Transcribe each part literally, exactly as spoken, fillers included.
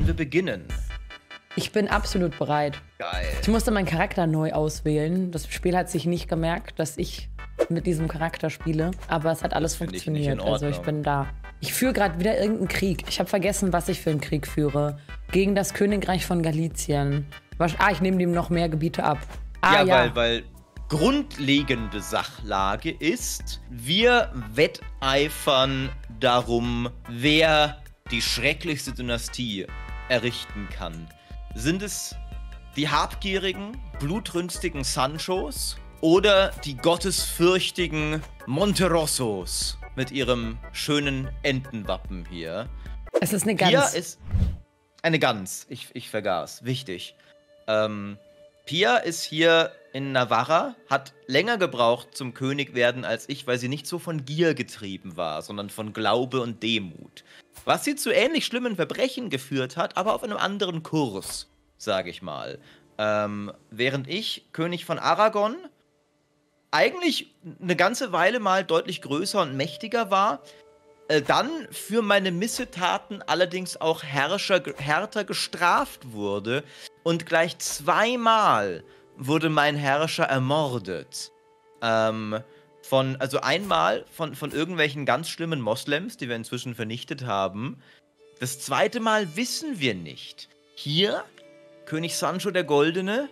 wir beginnen? Ich bin absolut bereit. Geil. Ich musste meinen Charakter neu auswählen. Das Spiel hat sich nicht gemerkt, dass ich mit diesem Charakter spiele. Aber es hat alles Find ich funktioniert. nicht in Also ich Ordnung. bin da. Ich führe gerade wieder irgendeinen Krieg. Ich habe vergessen, was ich für einen Krieg führe. Gegen das Königreich von Galizien. Was- Ah, ich nehme dem noch mehr Gebiete ab. Ah, ja, ja. Weil, weil grundlegende Sachlage ist, wir wetteifern darum, wer die schrecklichste Dynastie errichten kann. Sind es die habgierigen, blutrünstigen Sanchos oder die gottesfürchtigen Monterossos mit ihrem schönen Entenwappen hier? Es ist eine Gans. Pia ist eine Gans. Ich, ich vergaß. Wichtig. Ähm, Pia ist hier in Navarra, hat länger gebraucht zum König werden als ich, weil sie nicht so von Gier getrieben war, sondern von Glaube und Demut. Was sie zu ähnlich schlimmen Verbrechen geführt hat, aber auf einem anderen Kurs, sage ich mal. Ähm, während ich, König von Aragon, eigentlich eine ganze Weile mal deutlich größer und mächtiger war, äh, dann für meine Missetaten allerdings auch Herrscher, härter gestraft wurde und gleich zweimal wurde mein Herrscher ermordet. Ähm, von, also einmal von, von irgendwelchen ganz schlimmen Moslems, die wir inzwischen vernichtet haben. Das zweite Mal wissen wir nicht. Hier, König Sancho der Goldene.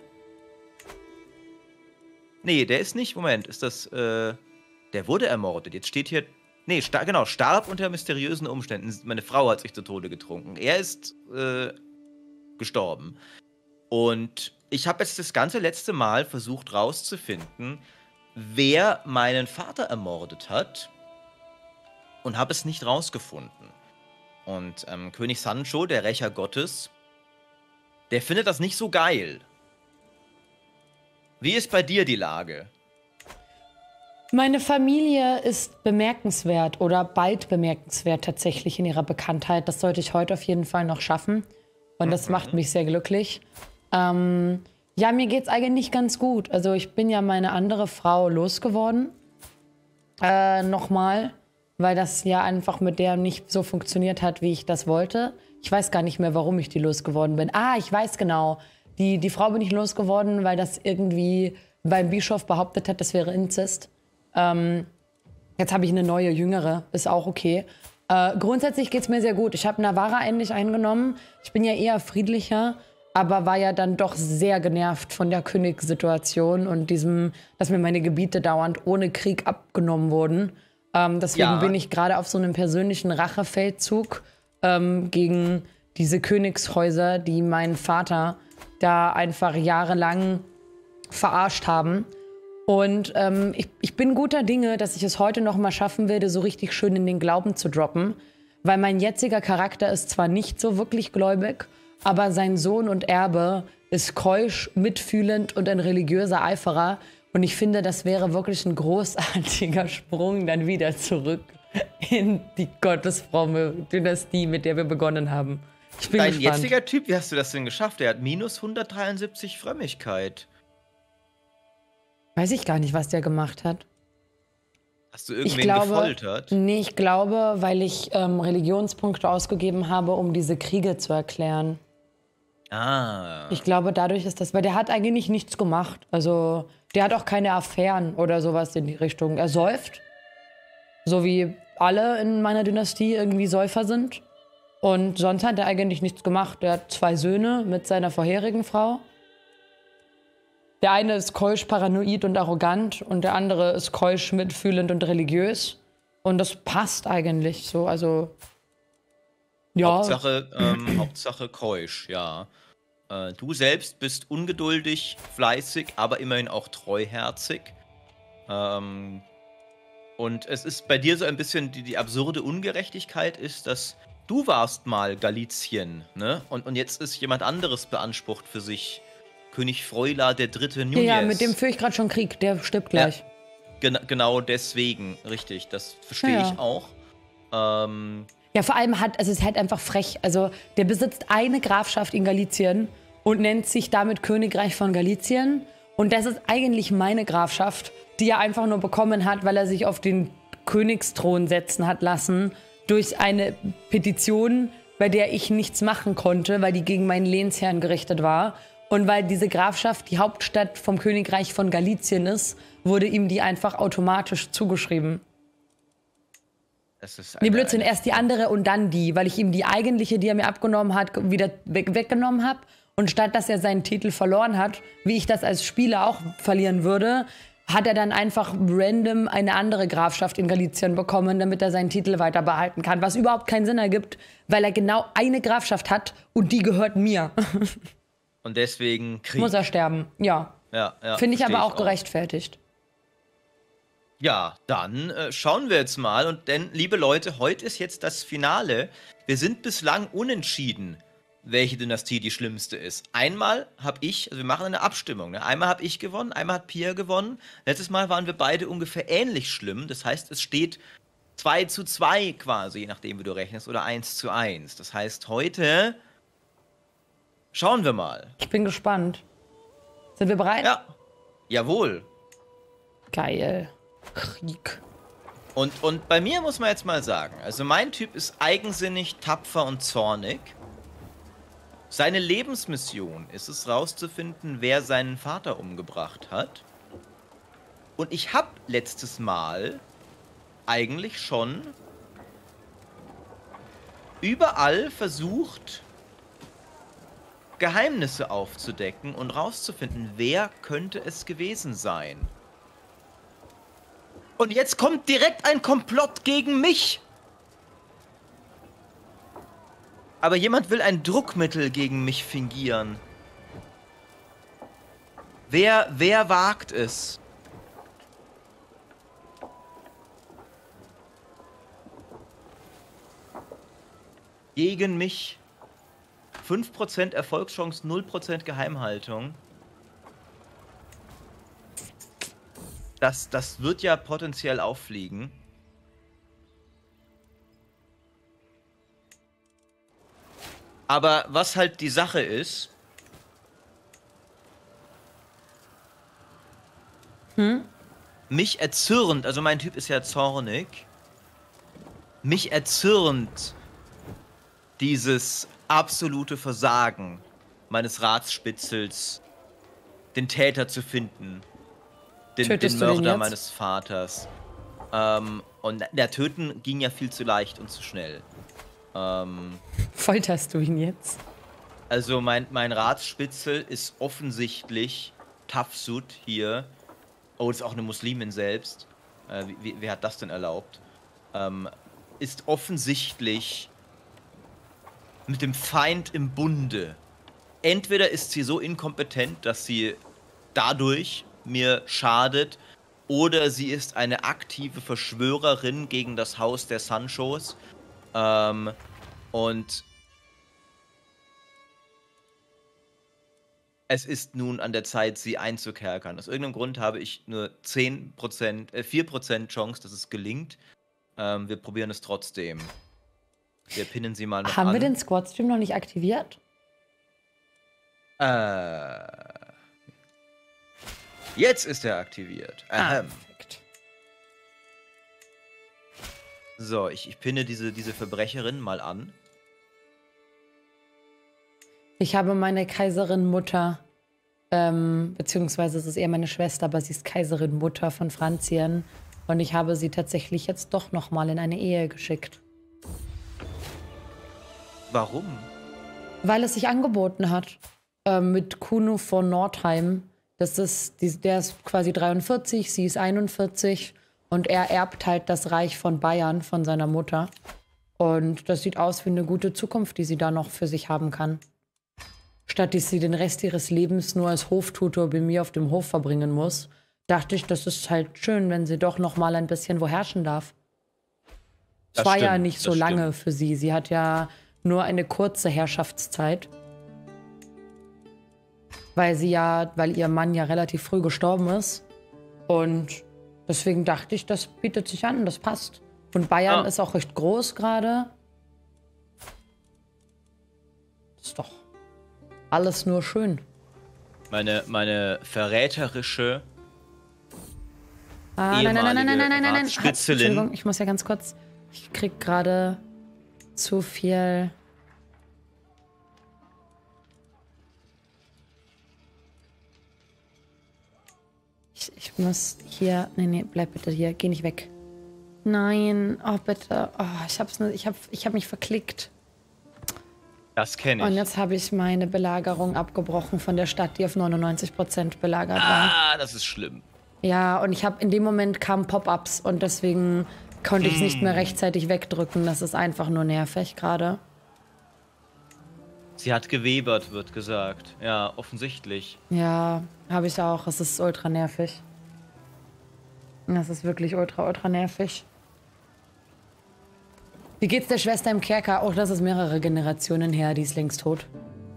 Nee, der ist nicht, Moment, ist das, äh, der wurde ermordet. Jetzt steht hier, nee, sta genau, starb unter mysteriösen Umständen. Meine Frau hat sich zu Tode getrunken. Er ist, äh, gestorben. Und ich habe jetzt das ganze letzte Mal versucht rauszufinden, wer meinen Vater ermordet hat und habe es nicht rausgefunden. Und ähm, König Sancho, der Rächer Gottes, der findet das nicht so geil. Wie ist bei dir die Lage? Meine Familie ist bemerkenswert oder bald bemerkenswert tatsächlich in ihrer Bekanntheit. Das sollte ich heute auf jeden Fall noch schaffen. Und das Mhm. macht mich sehr glücklich. Ähm, ja, mir geht's eigentlich ganz gut. Also ich bin ja meine andere Frau losgeworden. Äh, nochmal. Weil das ja einfach mit der nicht so funktioniert hat, wie ich das wollte. Ich weiß gar nicht mehr, warum ich die losgeworden bin. Ah, ich weiß genau. Die, die Frau bin ich losgeworden, weil das irgendwie beim Bischof behauptet hat, das wäre Inzest. Ähm, jetzt habe ich eine neue, jüngere. Ist auch okay. Äh, grundsätzlich geht's mir sehr gut. Ich habe Navarra endlich eingenommen. Ich bin ja eher friedlicher, aber war ja dann doch sehr genervt von der Königssituation und diesem, dass mir meine Gebiete dauernd ohne Krieg abgenommen wurden. Ähm, deswegen Ja. bin ich gerade auf so einem persönlichen Rachefeldzug ähm, gegen diese Königshäuser, die meinen Vater da einfach jahrelang verarscht haben. Und ähm, ich, ich bin guter Dinge, dass ich es heute noch mal schaffen werde, so richtig schön in den Glauben zu droppen. Weil mein jetziger Charakter ist zwar nicht so wirklich gläubig, aber sein Sohn und Erbe ist keusch, mitfühlend und ein religiöser Eiferer. Und ich finde, das wäre wirklich ein großartiger Sprung dann wieder zurück in die Gottesfrau-Dynastie, mit der wir begonnen haben. Ich bin Dein gespannt. jetziger Typ, wie hast du das denn geschafft? Der hat minus hundertdreiundsiebzig Frömmigkeit. Weiß ich gar nicht, was der gemacht hat. Hast du Ich irgendwen glaube, gefoltert? nee, ich glaube, weil ich ähm, Religionspunkte ausgegeben habe, um diese Kriege zu erklären. Ah. Ich glaube, dadurch ist das, weil der hat eigentlich nichts gemacht. Also, der hat auch keine Affären oder sowas in die Richtung. Er säuft, so wie alle in meiner Dynastie irgendwie Säufer sind. Und sonst hat er eigentlich nichts gemacht. Er hat zwei Söhne mit seiner vorherigen Frau. Der eine ist keusch, paranoid und arrogant und der andere ist keusch, mitfühlend und religiös. Und das passt eigentlich so, also ja. Hauptsache, ähm, Hauptsache keusch, ja. Äh, du selbst bist ungeduldig, fleißig, aber immerhin auch treuherzig. Ähm, und es ist bei dir so ein bisschen die, die absurde Ungerechtigkeit ist, dass du warst mal Galizien, ne? Und, und jetzt ist jemand anderes beansprucht für sich. König Froila der dritte Núñez. Ja, ja, mit dem führe ich gerade schon Krieg, der stirbt gleich. Ja, gen genau deswegen, richtig, das verstehe Ja, ja. ich auch. Ähm, Ja, vor allem hat, also es ist halt einfach frech. Also der besitzt eine Grafschaft in Galizien und nennt sich damit Königreich von Galizien. Und das ist eigentlich meine Grafschaft, die er einfach nur bekommen hat, weil er sich auf den Königsthron setzen hat lassen durch eine Petition, bei der ich nichts machen konnte, weil die gegen meinen Lehnsherrn gerichtet war. Und weil diese Grafschaft die Hauptstadt vom Königreich von Galizien ist, wurde ihm die einfach automatisch zugeschrieben. Das ist Nee, eine- Blödsinn, eine- erst die andere und dann die, weil ich ihm die eigentliche, die er mir abgenommen hat, wieder weg, weggenommen habe. Und statt dass er seinen Titel verloren hat, wie ich das als Spieler auch verlieren würde, hat er dann einfach random eine andere Grafschaft in Galizien bekommen, damit er seinen Titel weiter behalten kann. Was überhaupt keinen Sinn ergibt, weil er genau eine Grafschaft hat und die gehört mir. Und deswegen Krieg. Muss er sterben, ja. Ja, ja, Finde ich versteh aber auch gerechtfertigt. Ja, dann äh, schauen wir jetzt mal. Und denn, liebe Leute, heute ist jetzt das Finale. Wir sind bislang unentschieden, welche Dynastie die schlimmste ist. Einmal habe ich, also wir machen eine Abstimmung, ne? Einmal habe ich gewonnen, einmal hat Pia gewonnen. Letztes Mal waren wir beide ungefähr ähnlich schlimm. Das heißt, es steht zwei zu zwei quasi, je nachdem, wie du rechnest, oder eins zu eins. Das heißt, heute schauen wir mal. Ich bin gespannt. Sind wir bereit? Ja, jawohl. Geil. Krieg. Und, und bei mir muss man jetzt mal sagen, also mein Typ ist eigensinnig, tapfer und zornig. Seine Lebensmission ist es, rauszufinden, wer seinen Vater umgebracht hat. Und ich habe letztes Mal eigentlich schon überall versucht, Geheimnisse aufzudecken und rauszufinden, wer könnte es gewesen sein. Und jetzt kommt direkt ein Komplott gegen mich. Aber jemand will ein Druckmittel gegen mich fingieren. Wer, wer wagt es? Gegen mich. fünf Prozent Erfolgschance, null Prozent Geheimhaltung. Das, das wird ja potenziell auffliegen. Aber was halt die Sache ist... Hm? Mich erzürnt, also mein Typ ist ja zornig, mich erzürnt dieses absolute Versagen meines Ratsspitzels, den Täter zu finden. Den, den Tötest du den Mörder jetzt? meines Vaters. Ähm, und der Töten ging ja viel zu leicht und zu schnell. Ähm, Folterst du ihn jetzt? also mein, mein Ratsspitzel ist offensichtlich Tafsut hier. Oh, das ist auch eine Muslimin selbst. Äh, wie, wer hat das denn erlaubt? Ähm, ist offensichtlich mit dem Feind im Bunde. Entweder ist sie so inkompetent, dass sie dadurch mir schadet, oder sie ist eine aktive Verschwörerin gegen das Haus der Sanchos. Ähm, und es ist nun an der Zeit, sie einzukerkern. Aus irgendeinem Grund habe ich nur zehn Prozent, äh, vier Prozent Chance, dass es gelingt. Ähm, wir probieren es trotzdem. Wir pinnen sie mal noch Haben an. wir den Squad-Stream noch nicht aktiviert? Äh, jetzt ist er aktiviert. Ah, Ahem. perfekt. So, ich, ich pinne diese, diese Verbrecherin mal an. Ich habe meine Kaiserin-Mutter, ähm, beziehungsweise es ist eher meine Schwester, aber sie ist Kaiserin-Mutter von Franzien. Und ich habe sie tatsächlich jetzt doch noch mal in eine Ehe geschickt. Warum? Weil es sich angeboten hat. Ähm, mit Kuno von Nordheim. Das ist, die, der ist quasi dreiundvierzig, sie ist einundvierzig. Und er erbt halt das Reich von Bayern von seiner Mutter. Und das sieht aus wie eine gute Zukunft, die sie da noch für sich haben kann. Statt dass sie den Rest ihres Lebens nur als Hoftutor bei mir auf dem Hof verbringen muss, dachte ich, das ist halt schön, wenn sie doch noch mal ein bisschen wo herrschen darf. Es Das war ja stimmt, nicht so das lange stimmt. für sie. Sie hat ja nur eine kurze Herrschaftszeit. Weil sie ja, weil ihr Mann ja relativ früh gestorben ist. Und deswegen dachte ich, das bietet sich an, das passt. Und Bayern Ah. ist auch recht groß gerade. Ist doch alles nur schön. Meine, meine verräterische Ah, nein, nein, nein, nein, nein, nein, nein, nein, nein. Ratsspitzelin. Entschuldigung, ich muss ja ganz kurz. Ich krieg gerade zu viel Ich, ich muss hier... Nee, nee, bleib bitte hier. Geh nicht weg. Nein. Oh, bitte. Oh, ich hab's nicht... Ich hab, ich hab mich verklickt. Das kenne ich. Und jetzt habe ich meine Belagerung abgebrochen von der Stadt, die auf neunundneunzig Prozent belagert war. Ah, das ist schlimm. Ja, und ich habe in dem Moment kamen Pop-ups und deswegen konnte ich es nicht mehr rechtzeitig wegdrücken. Das ist einfach nur nervig gerade. Sie hat gewebert, wird gesagt. Ja, offensichtlich. Ja, habe ich auch. Es ist ultra nervig. Das ist wirklich ultra, ultra nervig. Wie geht's der Schwester im Kerker? Auch das ist mehrere Generationen her, die ist längst tot.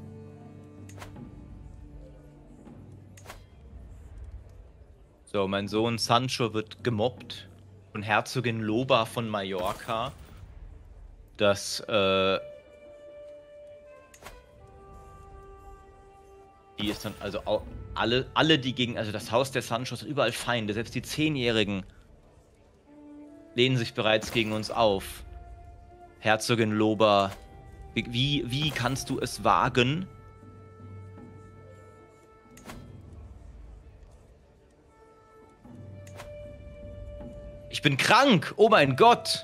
So, mein Sohn Sancho wird gemobbt von Herzogin Loba von Mallorca. Das, äh... Die ist dann, also au- alle, alle, die gegen, also das Haus der Sanchos hat überall Feinde, selbst die Zehnjährigen lehnen sich bereits gegen uns auf. Herzogin Loba, wie, wie, wie kannst du es wagen? Ich bin krank, oh mein Gott!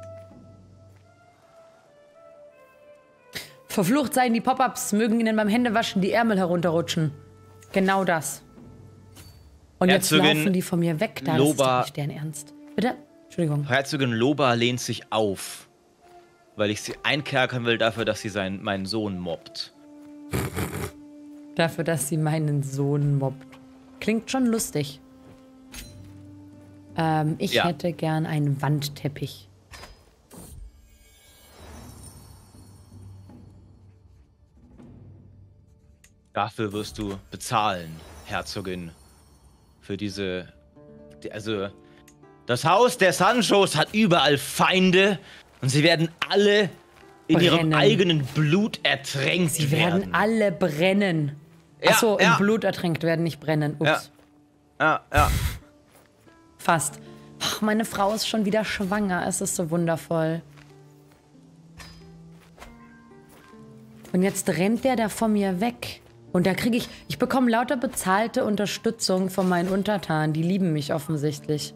Verflucht seien die Pop-ups, mögen ihnen beim Händewaschen die Ärmel herunterrutschen. Genau das. Und Herzogin jetzt laufen die von mir weg, da Loba, ist doch nicht deren Ernst. Bitte? Entschuldigung. Herzogin Loba lehnt sich auf, weil ich sie einkerkern will dafür, dass sie seinen, meinen Sohn mobbt. Dafür, dass sie meinen Sohn mobbt. Klingt schon lustig. Ähm, ich Ja. hätte gern einen Wandteppich. Dafür wirst du bezahlen, Herzogin. Für diese... die- Also, das Haus der Sanchos hat überall Feinde und sie werden alle in Brennen. ihrem eigenen Blut ertränkt Sie werden alle brennen. Ja, Achso, ja. im Blut ertränkt werden, nicht brennen. Ups. Ja, ja. Fast. Ach, meine Frau ist schon wieder schwanger. Es ist so wundervoll. Und jetzt rennt der da von mir weg. Und da kriege ich... Ich bekomme lauter bezahlte Unterstützung von meinen Untertanen. Die lieben mich offensichtlich.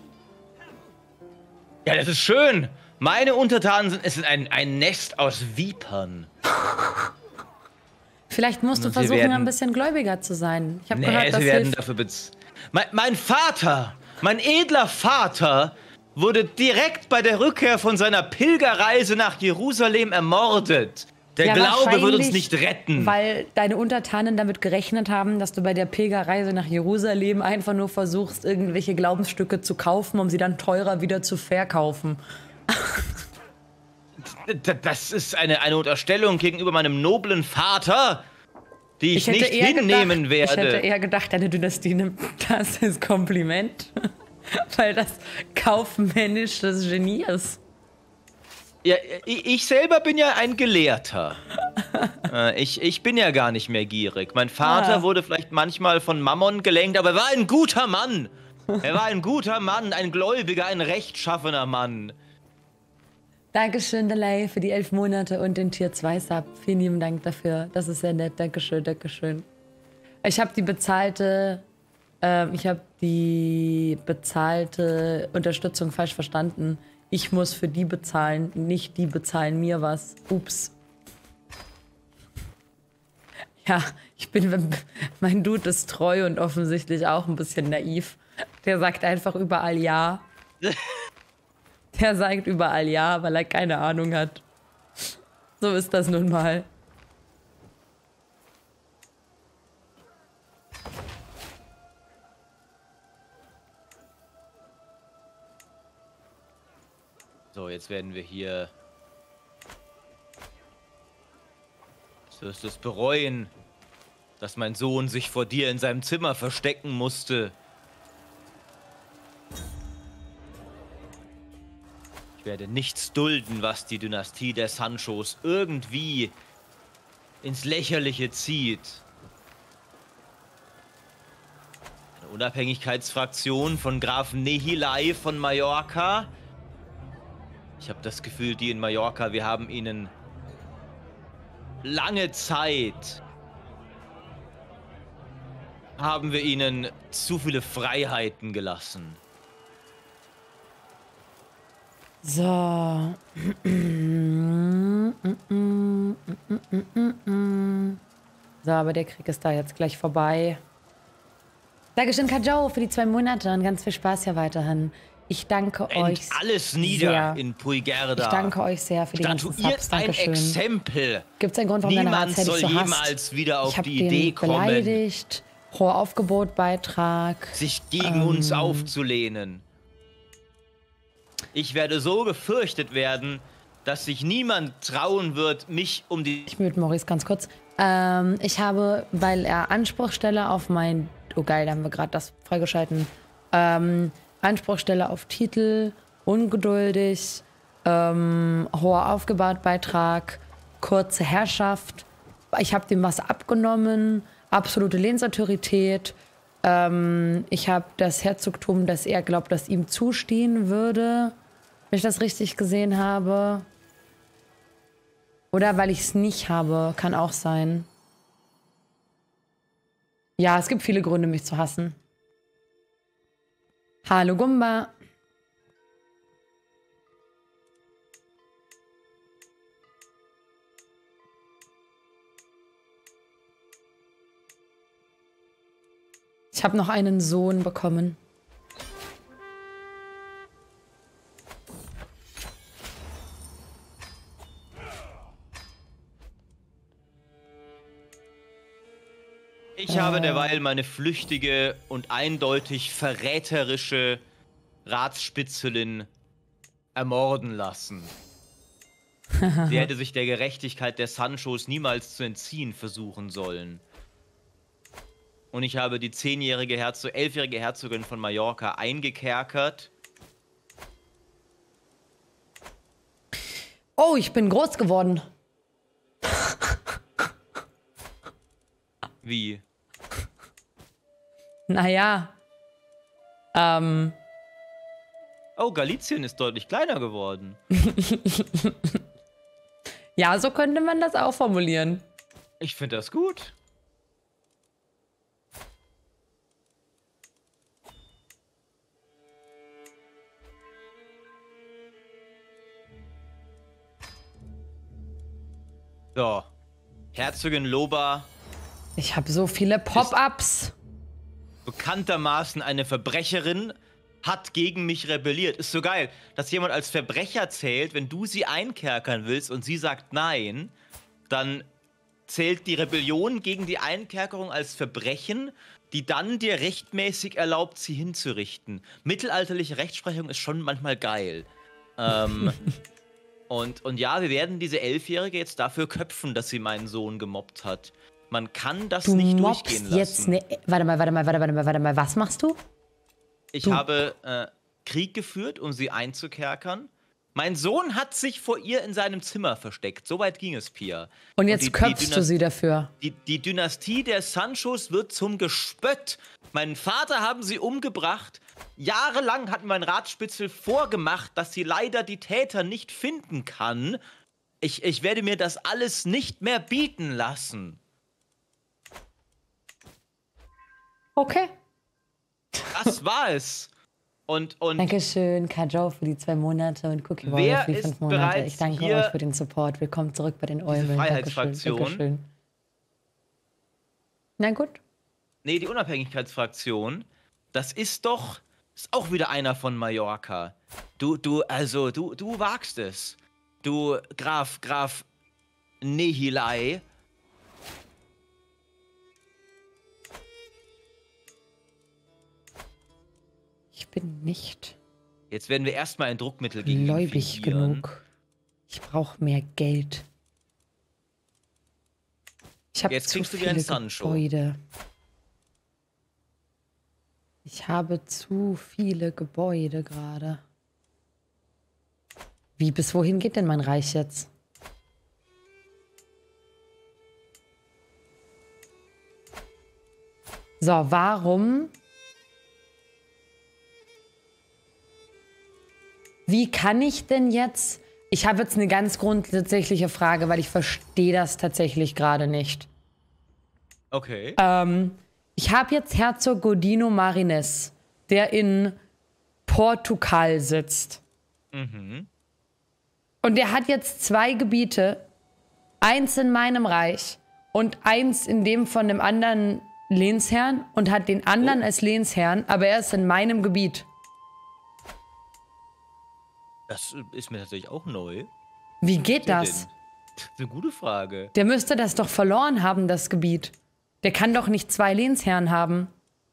Ja, das ist schön. Meine Untertanen sind, es sind ein, ein Nest aus Vipern. Vielleicht musst du Und sie versuchen, werden- ein bisschen gläubiger zu sein. Ich habe Nee, gehört, das sie werden hilft. dafür bez... Mein, mein Vater, mein edler Vater, wurde direkt bei der Rückkehr von seiner Pilgerreise nach Jerusalem ermordet. Der Ja, Glaube wird uns wahrscheinlich, nicht retten. Weil deine Untertanen damit gerechnet haben, dass du bei der Pilgerreise nach Jerusalem einfach nur versuchst, irgendwelche Glaubensstücke zu kaufen, um sie dann teurer wieder zu verkaufen. D- Das ist eine, eine Unterstellung gegenüber meinem noblen Vater, die ich, hätte nicht eher hinnehmen gedacht, Ich hätte werde. eher gedacht, deine Dynastie nimmt das als Kompliment. Weil das kaufmännisches Genie ist. Ja, ich ich selber bin ja ein Gelehrter. Äh, ich, ich bin ja gar nicht mehr gierig. Mein Vater Ah. wurde vielleicht manchmal von Mammon gelenkt, aber er war ein guter Mann. Er war ein guter Mann, ein gläubiger, ein rechtschaffener Mann. Dankeschön, Dalai, für die elf Monate und den Tier zwei Sub. Vielen lieben Dank dafür. Das ist sehr nett. Dankeschön, Dankeschön. Ich habe die bezahlte, ähm, ich habe die bezahlte Unterstützung falsch verstanden. Ich muss für die bezahlen, nicht die bezahlen mir was. Ups. Ja, ich bin, mein Dude ist treu und offensichtlich auch ein bisschen naiv. Der sagt einfach überall ja. Der sagt überall ja, weil er keine Ahnung hat. So ist das nun mal. So, jetzt werden wir hier... Du wirst es bereuen, dass mein Sohn sich vor dir in seinem Zimmer verstecken musste. Ich werde nichts dulden, was die Dynastie der Sanchos irgendwie ins Lächerliche zieht. Eine Unabhängigkeitsfraktion von Graf Nehilai von Mallorca. Ich habe das Gefühl, die in Mallorca, wir haben ihnen lange Zeit haben wir ihnen zu viele Freiheiten gelassen. So. So, aber der Krieg ist da jetzt gleich vorbei. Dankeschön, Kajou, für die zwei Monate und ganz viel Spaß hier weiterhin. Ich danke Brennt euch alles nieder sehr. in Puigerda. Ich danke euch sehr für die ganzen Subs. ein Dankeschön. Exempel. Gibt es einen Grund, warum deine Niemand H C dich soll so hasst? jemals wieder auf ich hab die den Idee kommen, beleidigt. Hoher Aufgebotbeitrag. sich gegen ähm, uns aufzulehnen. Ich werde so gefürchtet werden, dass sich niemand trauen wird, mich um die... Ich mute Maurice ganz kurz. Ähm, ich habe, weil er Anspruch stelle auf mein... Oh geil, da haben wir gerade das freigeschalten. Ähm, Anspruch stelle auf Titel, ungeduldig, ähm, hoher Aufgebotbeitrag, kurze Herrschaft. Ich habe dem was abgenommen, absolute Lehnsautorität. Ähm, ich habe das Herzogtum, das er glaubt, das ihm zustehen würde, wenn ich das richtig gesehen habe. Oder weil ich es nicht habe, kann auch sein. Ja, es gibt viele Gründe, mich zu hassen. Hallo Gumba. Ich habe noch einen Sohn bekommen. Ich habe derweil meine flüchtige und eindeutig verräterische Ratsspitzelin ermorden lassen. Sie hätte sich der Gerechtigkeit der Sanchos niemals zu entziehen versuchen sollen. Und ich habe die zehnjährige Herzog, elfjährige Herzogin von Mallorca eingekerkert. Oh, ich bin groß geworden. Wie? Naja. Ähm. Oh, Galizien ist deutlich kleiner geworden. Ja, so könnte man das auch formulieren. Ich finde das gut. So. Herzogin Loba. Ich habe so viele Pop-ups. Bekanntermaßen eine Verbrecherin, hat gegen mich rebelliert. Ist so geil, dass jemand als Verbrecher zählt, wenn du sie einkerkern willst und sie sagt nein, dann zählt die Rebellion gegen die Einkerkerung als Verbrechen, die dann dir rechtmäßig erlaubt, sie hinzurichten. Mittelalterliche Rechtsprechung ist schon manchmal geil. Ähm, und, und ja, wir werden diese Elfjährige jetzt dafür köpfen, dass sie meinen Sohn gemobbt hat. Man kann das du nicht mobst durchgehen lassen. Jetzt ne, warte mal, warte mal, warte mal, warte mal. Was machst du? Ich du. habe äh, Krieg geführt, um sie einzukerkern. Mein Sohn hat sich vor ihr in seinem Zimmer versteckt. Soweit ging es, Pia. Und jetzt Und die, köpfst die du sie dafür. Die, die Dynastie der Sanchos wird zum Gespött. Meinen Vater haben sie umgebracht. Jahrelang hat mein Ratsspitzel vorgemacht, dass sie leider die Täter nicht finden kann. Ich, ich werde mir das alles nicht mehr bieten lassen. Okay. Das war es. Und, und Dankeschön, Kajou, für die zwei Monate und Cookie Wer Warrior für die ist fünf Monate. bereits Ich danke hier euch für den Support. Willkommen zurück bei den Eulen. Freiheitsfraktion? Dankeschön. Dankeschön. Na gut. Nee, die Unabhängigkeitsfraktion, das ist doch, ist auch wieder einer von Mallorca. Du, du, also, du, du wagst es. Du, Graf, Graf Nehilei. Ich bin nicht Jetzt werden wir erstmal ein Druckmittel gegen ihn gläubig fingieren. genug. Ich brauche mehr Geld. Ich habe Jetzt zu kriegst du wieder viele ein Sancho. Gebäude. Ich habe zu viele Gebäude gerade. Wie, bis wohin geht denn mein Reich jetzt? So, warum? Wie kann ich denn jetzt... Ich habe jetzt eine ganz grundsätzliche Frage, weil ich verstehe das tatsächlich gerade nicht. Okay. Ähm, Ich habe jetzt Herzog Godino Marines, der in Portugal sitzt. Mhm. Und der hat jetzt zwei Gebiete. Eins in meinem Reich und eins in dem von dem anderen Lehnsherrn und hat den anderen Oh. als Lehnsherrn, aber er ist in meinem Gebiet. Das ist mir tatsächlich auch neu. Wie geht Ja, das? denn- Das ist eine gute Frage. Der müsste das doch verloren haben, das Gebiet. Der kann doch nicht zwei Lehnsherren haben.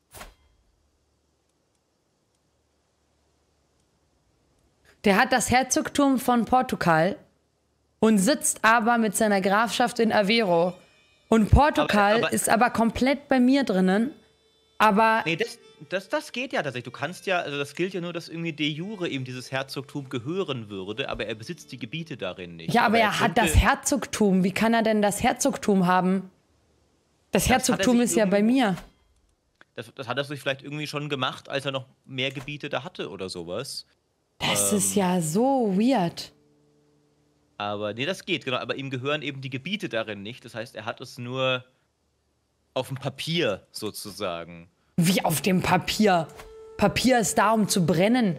Der hat das Herzogtum von Portugal und sitzt aber mit seiner Grafschaft in Aveiro. Und Portugal Aber- aber- ist aber komplett bei mir drinnen. Aber Nee, das, das, das geht ja tatsächlich. Du kannst ja, also das gilt ja nur, dass irgendwie de jure ihm dieses Herzogtum gehören würde, aber er besitzt die Gebiete darin nicht. ja, aber er hat könnte- das Herzogtum. Wie kann er denn das Herzogtum haben? Das Das hat er Herzogtum sich ist ja bei irgendwo- mir. Das, das hat er sich vielleicht irgendwie schon gemacht, als er noch mehr Gebiete da hatte oder sowas. Das Ähm. ist ja so weird. Aber nee, das geht, genau. Aber ihm gehören eben die Gebiete darin nicht. Das heißt, er hat es nur auf dem Papier sozusagen. Wie auf dem Papier. Papier ist da, um zu brennen.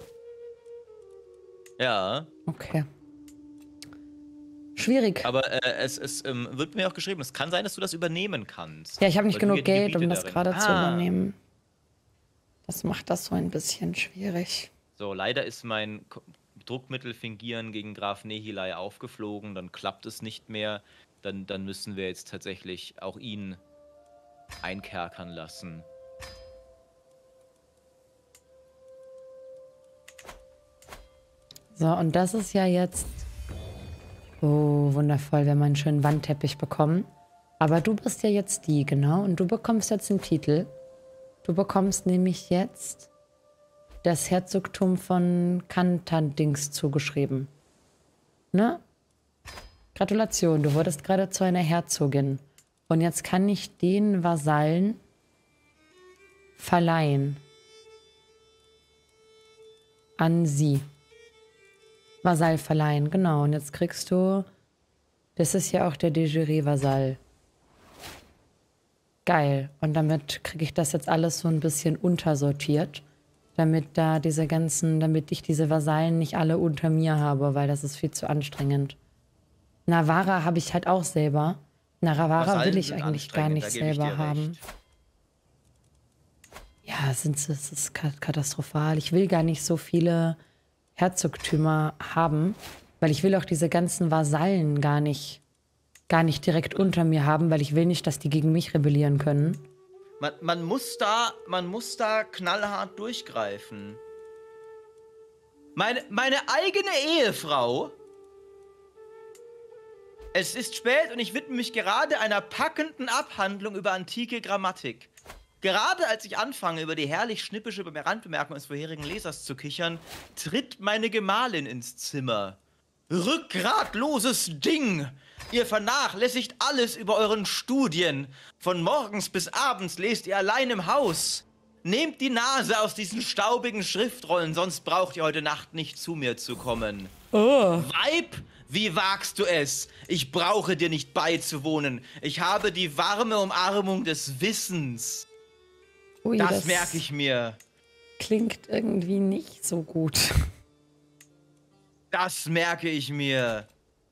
Ja, Okay. Schwierig. aber äh, es, es ähm, wird mir auch geschrieben, es kann sein, dass du das übernehmen kannst. Ja, ich habe nicht weil du genug ja die Geld, um Gebiete das darin- gerade zu Ah. übernehmen. Das macht das so ein bisschen schwierig. So, leider ist mein Ko- Druckmittel Fingieren gegen Graf Nehilei aufgeflogen, dann klappt es nicht mehr. Dann, dann müssen wir jetzt tatsächlich auch ihn einkerkern lassen. So, und das ist ja jetzt... Oh, wundervoll, wenn wir einen schönen Wandteppich bekommen. Aber du bist ja jetzt die, genau. Und du bekommst jetzt einen Titel. Du bekommst nämlich jetzt das Herzogtum von Kantandings zugeschrieben. Ne? Gratulation, du wurdest gerade zu einer Herzogin. Und jetzt kann ich den Vasallen verleihen. An sie. Vasall verleihen, genau. Und jetzt kriegst du... Das ist ja auch der Dejuré-Vasall. Geil. Und damit kriege ich das jetzt alles so ein bisschen untersortiert. Damit da diese ganzen... Damit ich diese Vasallen nicht alle unter mir habe, weil das ist viel zu anstrengend. Navarra habe ich halt auch selber. Navarra Vasallen will ich sind eigentlich gar anstrengend, nicht da gebe ich selber dir haben. recht. Ja, es sind- es ist ka- katastrophal. Ich will gar nicht so viele Herzogtümer haben, weil ich will auch diese ganzen Vasallen gar nicht, gar nicht direkt unter mir haben, weil ich will nicht, dass die gegen mich rebellieren können. Man, man, muss da, man muss da knallhart durchgreifen. Meine, meine eigene Ehefrau. Es ist spät und ich widme mich gerade einer packenden Abhandlung über antike Grammatik. Gerade als ich anfange, über die herrlich schnippische Randbemerkung des vorherigen Lesers zu kichern, tritt meine Gemahlin ins Zimmer. Rückgratloses Ding! Ihr vernachlässigt alles über euren Studien. Von morgens bis abends lest ihr allein im Haus. Nehmt die Nase aus diesen staubigen Schriftrollen, sonst braucht ihr heute Nacht nicht zu mir zu kommen. Oh. Weib, wie wagst du es? Ich brauche dir nicht beizuwohnen. Ich habe die warme Umarmung des Wissens. Ui, Das, merke ich mir. Klingt irgendwie nicht so gut. Das merke ich mir.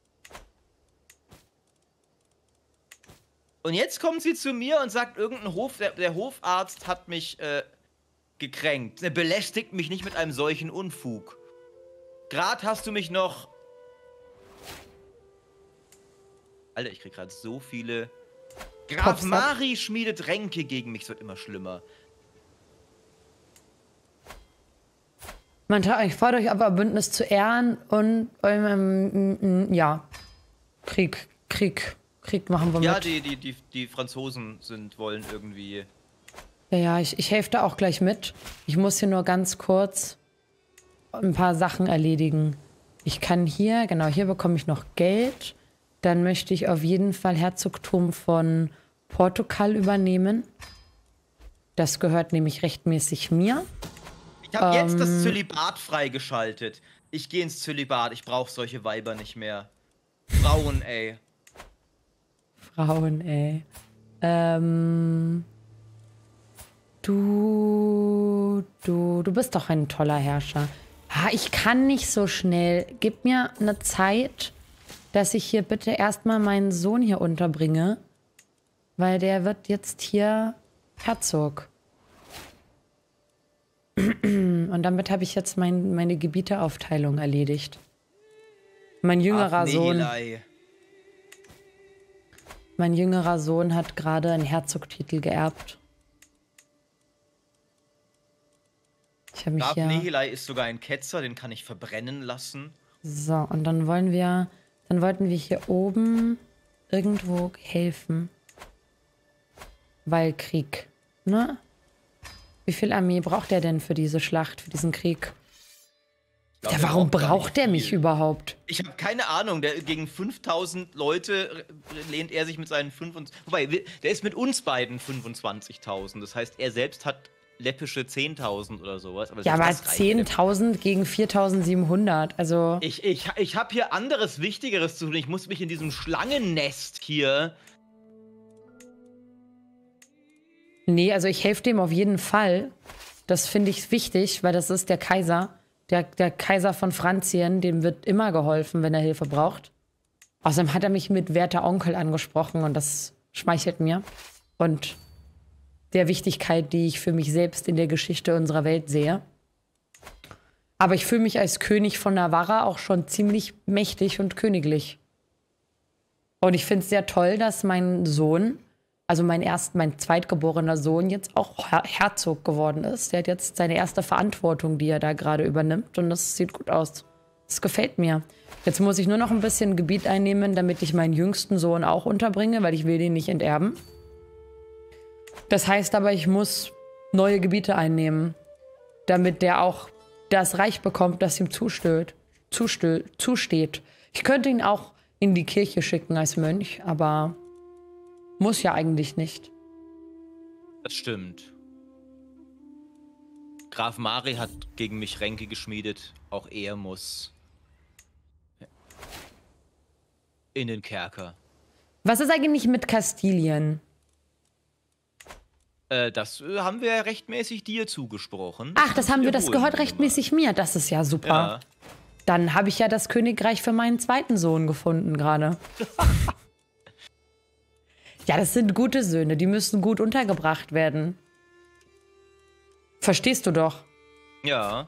Und jetzt kommt sie zu mir und sagt, irgendein Hof, der, der Hofarzt hat mich äh, gekränkt. Er belästigt mich nicht mit einem solchen Unfug. Gerade hast du mich noch... Alter, ich krieg gerade so viele... Graf Pops ab. Mari schmiedet Ränke gegen mich, es wird immer schlimmer. Man tra- ich fordere euch aber Bündnis zu Ehren und ähm, ähm, ja, Krieg, Krieg, Krieg machen wir Ja, mit. die, die, die, die Franzosen sind, wollen irgendwie... Ja, ja, ich, ich helfe da auch gleich mit. Ich muss hier nur ganz kurz ein paar Sachen erledigen. Ich kann hier, genau, hier bekomme ich noch Geld. Dann möchte ich auf jeden Fall Herzogtum von Portugal übernehmen. Das gehört nämlich rechtmäßig mir. Ich habe jetzt das Ähm. Zölibat freigeschaltet. Ich gehe ins Zölibat. Ich brauche solche Weiber nicht mehr. Frauen, ey. Frauen, ey. Ähm, Du, du, du bist doch ein toller Herrscher. Ah, ich kann nicht so schnell. Gib mir eine Zeit, dass ich hier bitte erstmal meinen Sohn hier unterbringe. Weil der wird jetzt hier Herzog. Und damit habe ich jetzt mein, meine Gebieteaufteilung erledigt. Mein jüngerer Ach, Sohn. Nihilei. Mein jüngerer Sohn hat gerade einen Herzogtitel geerbt. Ich habe mich Graf hier... Nihilei ist sogar ein Ketzer, den kann ich verbrennen lassen. So, und dann wollen wir... Dann wollten wir hier oben irgendwo helfen. Weil Krieg, ne? Wie viel Armee braucht er denn für diese Schlacht, für diesen Krieg? Glaub, Ja, der warum gar braucht nicht er mich viel. überhaupt? Ich habe keine Ahnung. Der, gegen fünftausend Leute lehnt er sich mit seinen fünfundzwanzig... Wobei, wir- der ist mit uns beiden fünfundzwanzigtausend. Das heißt, er selbst hat läppische zehntausend oder sowas. Aber Ja, selbst aber das reicht ja nicht. zehntausend gegen viertausendsiebenhundert, also... Ich, ich, ich habe hier anderes, Wichtigeres zu tun. Ich muss mich in diesem Schlangennest hier... Nee, also ich helfe dem auf jeden Fall. Das finde ich wichtig, weil das ist der Kaiser. Der, der Kaiser von Franzien, dem wird immer geholfen, wenn er Hilfe braucht. Außerdem hat er mich mit werter Onkel angesprochen und das schmeichelt mir. Und der Wichtigkeit, die ich für mich selbst in der Geschichte unserer Welt sehe. Aber ich fühle mich als König von Navarra auch schon ziemlich mächtig und königlich. Und ich finde es sehr toll, dass mein Sohn, also mein erst, mein zweitgeborener Sohn, jetzt auch Her- Herzog geworden ist. Der hat jetzt seine erste Verantwortung, die er da gerade übernimmt. Und das sieht gut aus. Das gefällt mir. Jetzt muss ich nur noch ein bisschen Gebiet einnehmen, damit ich meinen jüngsten Sohn auch unterbringe, weil ich will den nicht enterben. Das heißt aber, ich muss neue Gebiete einnehmen, damit der auch das Reich bekommt, das ihm zusteht. Zusteht, zusteht. Ich könnte ihn auch in die Kirche schicken als Mönch, aber muss ja eigentlich nicht. Das stimmt. Graf Mari hat gegen mich Ränke geschmiedet. Auch er muss in den Kerker. Was ist eigentlich mit Kastilien? Äh, das äh, haben wir ja rechtmäßig dir zugesprochen. Ach, das haben wir, das wiederholen gehört wir mal. rechtmäßig mir. Das ist ja super. Ja. Dann habe ich ja das Königreich für meinen zweiten Sohn gefunden gerade. Ja, das sind gute Söhne. Die müssen gut untergebracht werden. Verstehst du doch? Ja.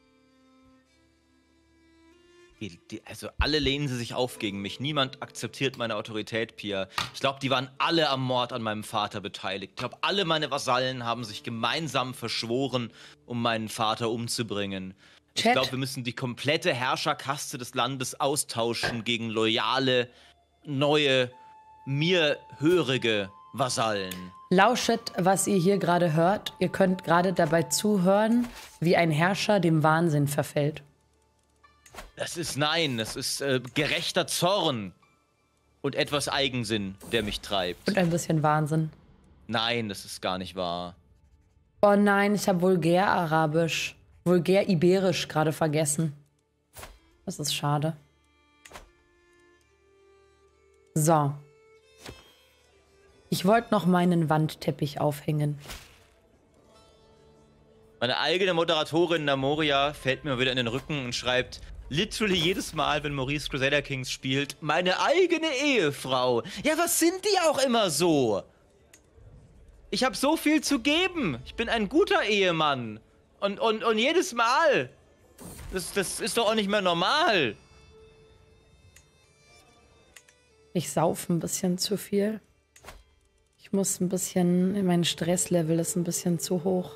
Die, die, also alle lehnen sie sich auf gegen mich. Niemand akzeptiert meine Autorität, Pia. Ich glaube, die waren alle am Mord an meinem Vater beteiligt. Ich glaube, alle meine Vasallen haben sich gemeinsam verschworen, um meinen Vater umzubringen. Ich Chat. glaube, wir müssen die komplette Herrscherkaste des Landes austauschen gegen loyale, neue, mir hörige Vasallen. Lauschet, was ihr hier gerade hört. Ihr könnt gerade dabei zuhören, wie ein Herrscher dem Wahnsinn verfällt. Das ist nein, das ist äh, gerechter Zorn und etwas Eigensinn, der mich treibt. Und ein bisschen Wahnsinn. Nein, das ist gar nicht wahr. Oh nein, ich habe Vulgär-Arabisch, Vulgär-Iberisch gerade vergessen. Das ist schade. So. Ich wollte noch meinen Wandteppich aufhängen. Meine eigene Moderatorin Namoria fällt mir wieder in den Rücken und schreibt literally jedes Mal, wenn Maurice Crusader Kings spielt, meine eigene Ehefrau. Ja, was sind die auch immer so? Ich habe so viel zu geben. Ich bin ein guter Ehemann. Und, und, und jedes Mal. Das, das ist doch auch nicht mehr normal. Ich sauf ein bisschen zu viel. Ich muss ein bisschen, mein Stresslevel ist ein bisschen zu hoch.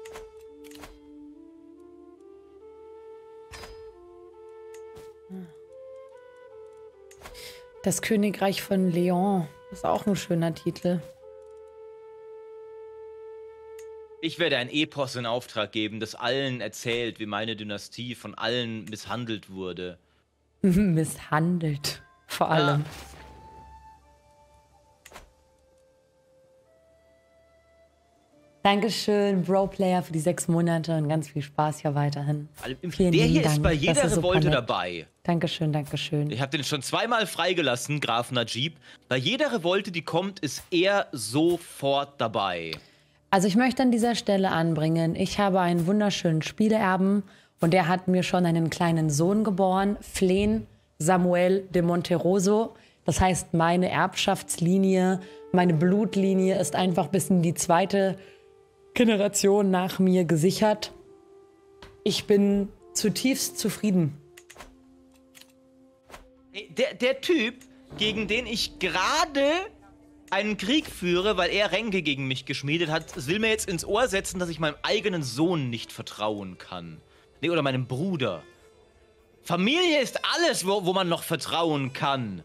Das Königreich von Leon ist auch ein schöner Titel. Ich werde ein Epos in Auftrag geben, das allen erzählt, wie meine Dynastie von allen misshandelt wurde. Misshandelt, vor allem. Ja. Dankeschön, Bro-Player, für die sechs Monate und ganz viel Spaß hier weiterhin. Vielen Der lieben hier Dank. ist bei Das jeder ist super Revolte nett. dabei. Dankeschön, Dankeschön. Ich habe den schon zweimal freigelassen, Graf Najib. Bei jeder Revolte, die kommt, ist er sofort dabei. Also ich möchte an dieser Stelle anbringen, ich habe einen wunderschönen Spieleerben und der hat mir schon einen kleinen Sohn geboren, Flen Samuel de Monteroso. Das heißt, meine Erbschaftslinie, meine Blutlinie ist einfach bis in die zweite Generation nach mir gesichert. Ich bin zutiefst zufrieden. Der, der Typ, gegen den ich gerade einen Krieg führe, weil er Ränke gegen mich geschmiedet hat, will mir jetzt ins Ohr setzen, dass ich meinem eigenen Sohn nicht vertrauen kann. Nee, oder meinem Bruder. Familie ist alles, wo, wo man noch vertrauen kann.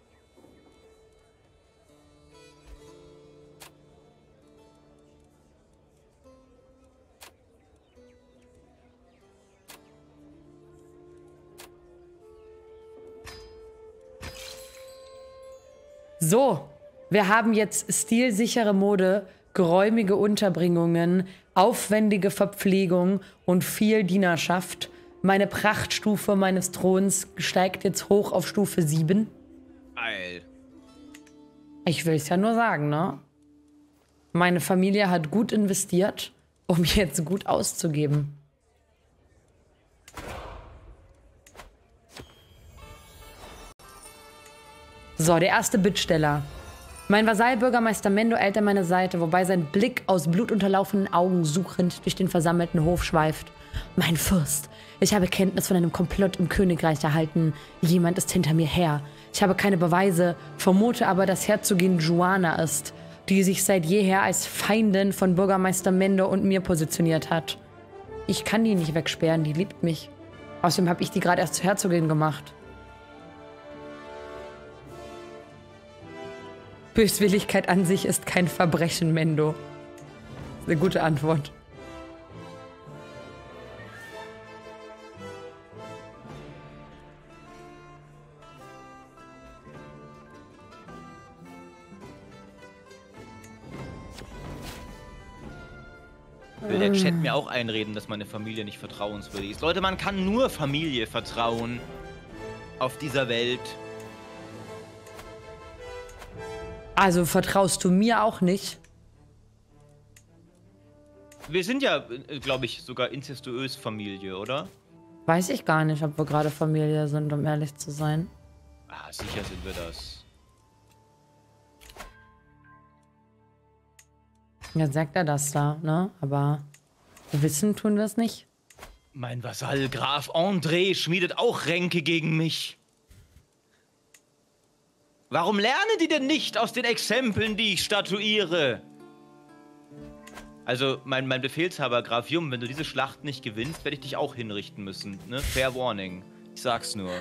So, wir haben jetzt stilsichere Mode, geräumige Unterbringungen, aufwendige Verpflegung und viel Dienerschaft. Meine Prachtstufe meines Throns steigt jetzt hoch auf Stufe sieben. Geil. Ich will es ja nur sagen, ne? Meine Familie hat gut investiert, um jetzt gut auszugeben. So, der erste Bittsteller. Mein Vasall Bürgermeister Mendo eilt an meine Seite, wobei sein Blick aus blutunterlaufenen Augen suchend durch den versammelten Hof schweift. Mein Fürst, ich habe Kenntnis von einem Komplott im Königreich erhalten. Jemand ist hinter mir her. Ich habe keine Beweise, vermute aber, dass Herzogin Joanna ist, die sich seit jeher als Feindin von Bürgermeister Mendo und mir positioniert hat. Ich kann die nicht wegsperren, die liebt mich. Außerdem habe ich die gerade erst zur Herzogin gemacht. Böswilligkeit an sich ist kein Verbrechen, Mendo. Das ist eine gute Antwort. Will der Chat mir auch einreden, dass meine Familie nicht vertrauenswürdig ist? Leute, man kann nur Familie vertrauen auf dieser Welt. Also vertraust du mir auch nicht? Wir sind ja, glaube ich, sogar inzestuös Familie, oder? Weiß ich gar nicht, ob wir gerade Familie sind, um ehrlich zu sein. Ah, sicher sind wir das. Ja, sagt er das da, ne? Aber wissen tun wir es nicht. Mein Vasall Graf André schmiedet auch Ränke gegen mich. Warum lernen die denn nicht aus den Exempeln, die ich statuiere? Also, mein, mein Befehlshaber, Graf Jum, wenn du diese Schlacht nicht gewinnst, werde ich dich auch hinrichten müssen. Ne? Fair warning. Ich sag's nur.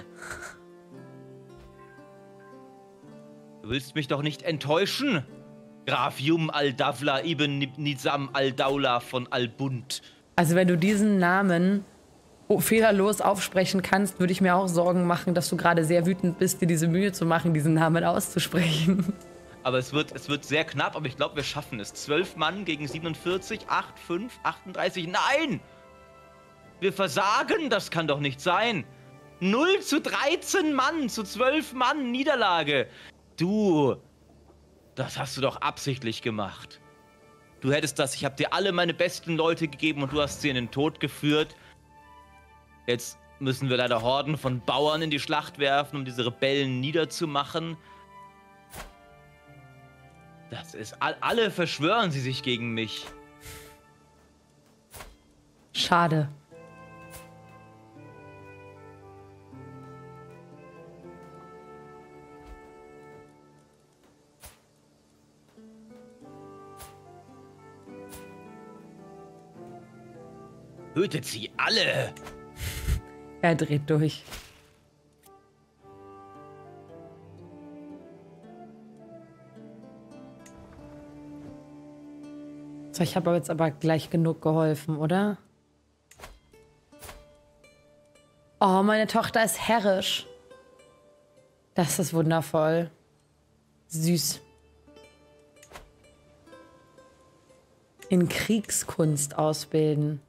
Du willst mich doch nicht enttäuschen, Graf Jum al-Dawla ibn Nizam al-Dawla von Al-Bund. Also wenn du diesen Namen fehlerlos aufsprechen kannst, würde ich mir auch Sorgen machen, dass du gerade sehr wütend bist, dir diese Mühe zu machen, diesen Namen auszusprechen. Aber es wird, es wird sehr knapp, aber ich glaube, wir schaffen es. Zwölf Mann gegen siebenundvierzig, acht, fünf, achtunddreißig. Nein! Wir versagen, das kann doch nicht sein. null zu dreizehn Mann, zu zwölf Mann Niederlage. Du, das hast du doch absichtlich gemacht. Du hättest das, ich habe dir alle meine besten Leute gegeben und du hast sie in den Tod geführt. Jetzt müssen wir leider Horden von Bauern in die Schlacht werfen, um diese Rebellen niederzumachen. Das ist... Alle verschwören sie sich gegen mich. Schade. Tötet sie alle! Er dreht durch. So, ich habe jetzt aber gleich genug geholfen, oder? Oh, meine Tochter ist herrisch. Das ist wundervoll. Süß. In Kriegskunst ausbilden.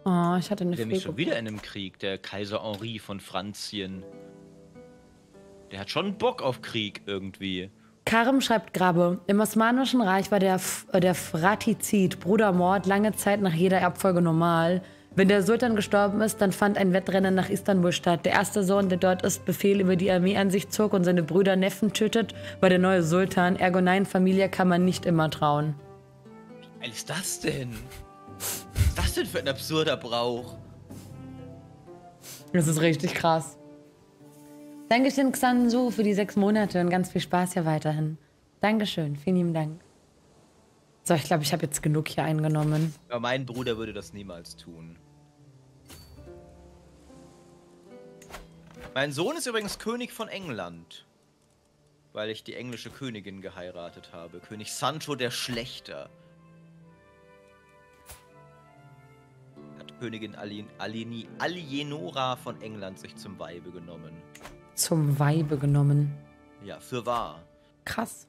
Oh, ich hatte eine Der mich Fliege. schon wieder in einem Krieg, der Kaiser Henri von Franzien. Der hat schon Bock auf Krieg irgendwie. Karim schreibt Grabe, im Osmanischen Reich war der, F äh, der Fratizid, Brudermord, lange Zeit nach jeder Erbfolge normal. Wenn der Sultan gestorben ist, dann fand ein Wettrennen nach Istanbul statt. Der erste Sohn, der dort ist, Befehl über die Armee an sich zog und seine Brüder Neffen tötet, war der neue Sultan. Ergo nein, Familie kann man nicht immer trauen. Was ist das denn? Was ist das denn für ein absurder Brauch? Das ist richtig krass. Dankeschön, Xansu, für die sechs Monate und ganz viel Spaß hier weiterhin. Dankeschön, vielen lieben Dank. So, ich glaube, ich habe jetzt genug hier eingenommen. Aber mein Bruder würde das niemals tun. Mein Sohn ist übrigens König von England. Weil ich die englische Königin geheiratet habe. König Sancho der Schlechter. Hat Königin Alien, Alieni, Alienora von England sich zum Weibe genommen. Zum Weibe genommen. Ja, für wahr. Krass.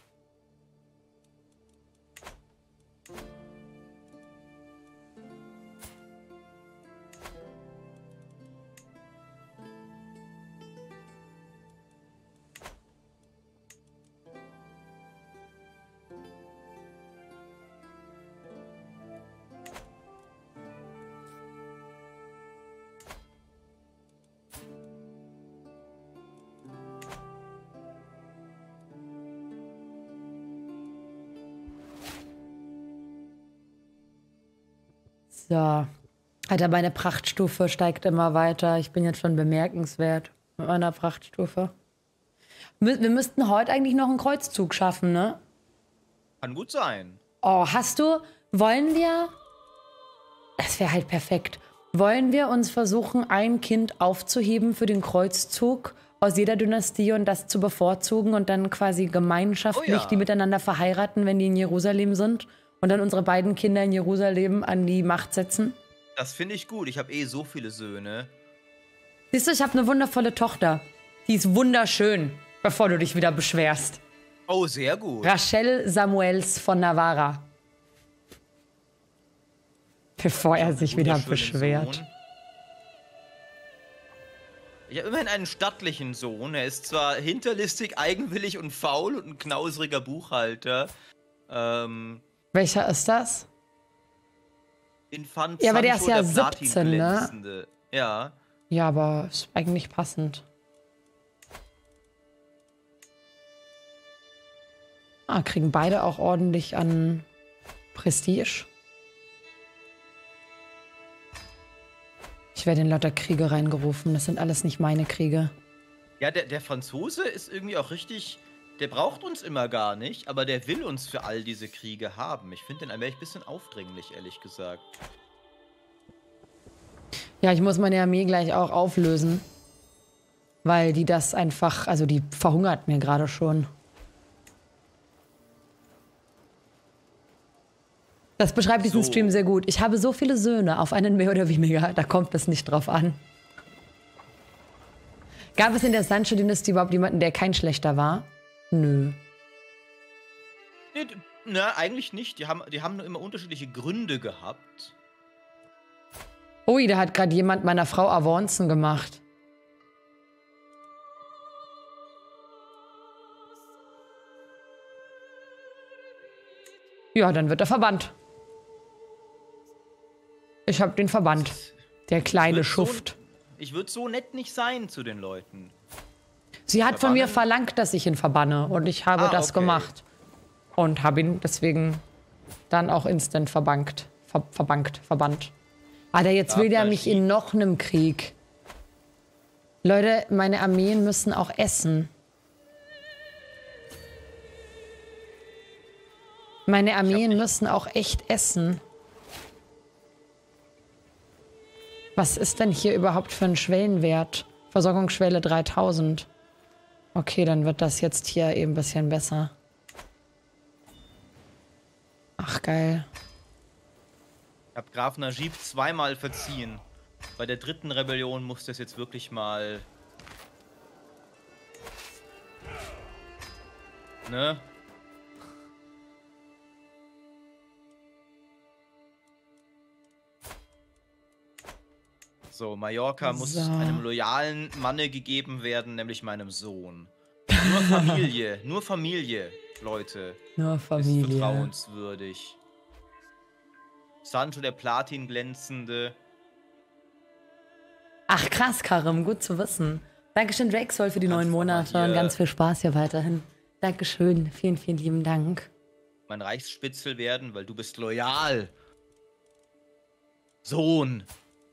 So. Alter, meine Prachtstufe steigt immer weiter. Ich bin jetzt schon bemerkenswert mit meiner Prachtstufe. Wir, wir müssten heute eigentlich noch einen Kreuzzug schaffen, ne? Kann gut sein. Oh, hast du, wollen wir, das wäre halt perfekt, wollen wir uns versuchen, ein Kind aufzuheben für den Kreuzzug aus jeder Dynastie und das zu bevorzugen und dann quasi gemeinschaftlich Oh ja. die miteinander verheiraten, wenn die in Jerusalem sind und dann unsere beiden Kinder in Jerusalem an die Macht setzen? Das finde ich gut. Ich habe eh so viele Söhne. Siehst du, ich habe eine wundervolle Tochter. Die ist wunderschön, bevor du dich wieder beschwerst. Oh, sehr gut. Rachel Samuels von Navarra. Bevor er sich wieder Wunderschönen beschwert. Sohn. Ich habe immerhin einen stattlichen Sohn. Er ist zwar hinterlistig, eigenwillig und faul und ein knausriger Buchhalter. Ähm, Welcher ist das? Infant Ja, aber der Sancho, ist ja der siebzehn, ne? Platinglänzende. Ja. Ja, aber ist eigentlich passend. Ah, kriegen beide auch ordentlich an Prestige. Ich werde in lauter Kriege reingerufen. Das sind alles nicht meine Kriege. Ja, der, der Franzose ist irgendwie auch richtig. Der braucht uns immer gar nicht, aber der will uns für all diese Kriege haben. Ich finde den ein wenig bisschen aufdringlich, ehrlich gesagt. Ja, ich muss meine Armee gleich auch auflösen. Weil die das einfach, also die verhungert mir gerade schon. Das beschreibt diesen So. Stream sehr gut. Ich habe so viele Söhne auf einen mehr oder weniger. Da kommt es nicht drauf an. Gab es in der Sancho-Dynastie überhaupt jemanden, der kein schlechter war? Nö. Nee, d- na, eigentlich nicht. Die haben, die haben nur immer unterschiedliche Gründe gehabt. Ui, da hat gerade jemand meiner Frau Avancen gemacht. Ja, dann wird er verbannt. Ich hab den verbannt. Der kleine würd so- Schuft. Ich würde so nett nicht sein zu den Leuten. Sie hat von mir Verbannen? verlangt, dass ich ihn verbanne. Und ich habe Ah, das okay. gemacht. Und habe ihn deswegen dann auch instant verbankt. Ver verbankt, verbannt. Alter, jetzt will der Dr. mich in noch einem Krieg. Leute, meine Armeen müssen auch essen. Meine Armeen nicht- müssen auch echt essen. Was ist denn hier überhaupt für ein Schwellenwert? Versorgungsschwelle dreitausend. Okay, dann wird das jetzt hier eben ein bisschen besser. Ach, geil. Ich habe Graf Najib zweimal verziehen. Bei der dritten Rebellion muss das jetzt wirklich mal. Ne? So, Mallorca muss So. einem loyalen Manne gegeben werden, nämlich meinem Sohn. Nur Familie, nur Familie, Leute, Nur ist Familie. vertrauenswürdig. Sancho, der Platin-Glänzende. Ach krass, Karim, gut zu wissen. Dankeschön, Drakesol, für die Kannst neun du mal Monate hier- und ganz viel Spaß hier weiterhin. Dankeschön, vielen, vielen lieben Dank. Mein Reichsspitzel werden, weil du bist loyal. Sohn.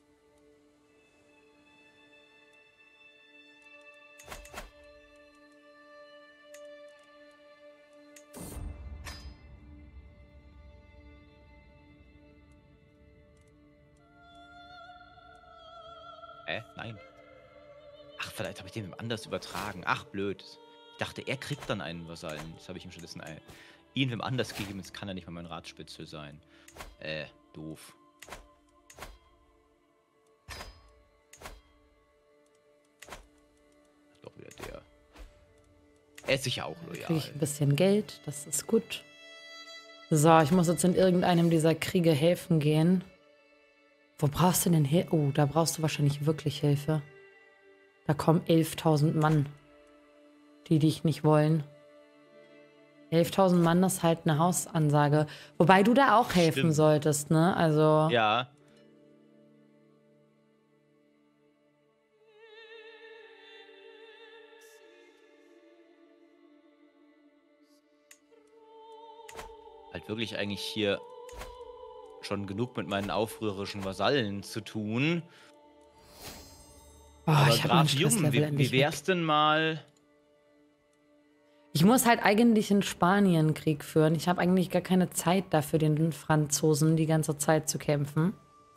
Hä? Nein. Ach, vielleicht habe ich den anders übertragen. Ach, blöd. Ich dachte, er kriegt dann einen Vasallen. Das habe ich ihm stattdessen ein, ihn wem anders gegeben. Jetzt kann er nicht mal mein Ratsspitzel sein. Äh, doof. Ist doch wieder der. Er ist sicher auch loyal. Kriege ich ein bisschen Geld, das ist gut. So, ich muss jetzt in irgendeinem dieser Kriege helfen gehen. Wo brauchst du denn Hilfe? Oh, da brauchst du wahrscheinlich wirklich Hilfe. Da kommen elftausend Mann, die dich nicht wollen. elftausend Mann ist halt eine Hausansage. Wobei du da auch helfen Stimmt. solltest, ne? Also, Ja. Halt wirklich eigentlich hier schon genug mit meinen aufrührerischen Vasallen zu tun. oh, Aber ich habe mein Graf Jung, Stresslevel wie, endlich wie wär's denn mal? Ich muss halt eigentlich in Spanien Krieg führen. Ich habe eigentlich gar keine Zeit dafür, den Franzosen die ganze Zeit zu kämpfen.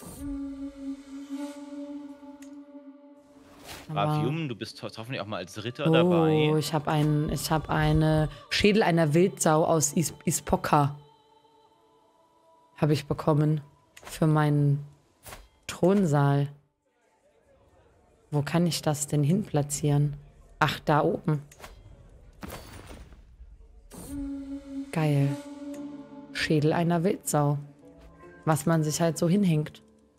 Graf Aber- Jung, du bist ho hoffentlich auch mal als Ritter Oh, dabei. ich habe ein, ich habe eine Schädel einer Wildsau aus Is Ispoka. Habe ich bekommen für meinen Thronsaal. Wo kann ich das denn hin platzieren? Ach, da oben. Geil. Schädel einer Wildsau. Was man sich halt so hinhängt.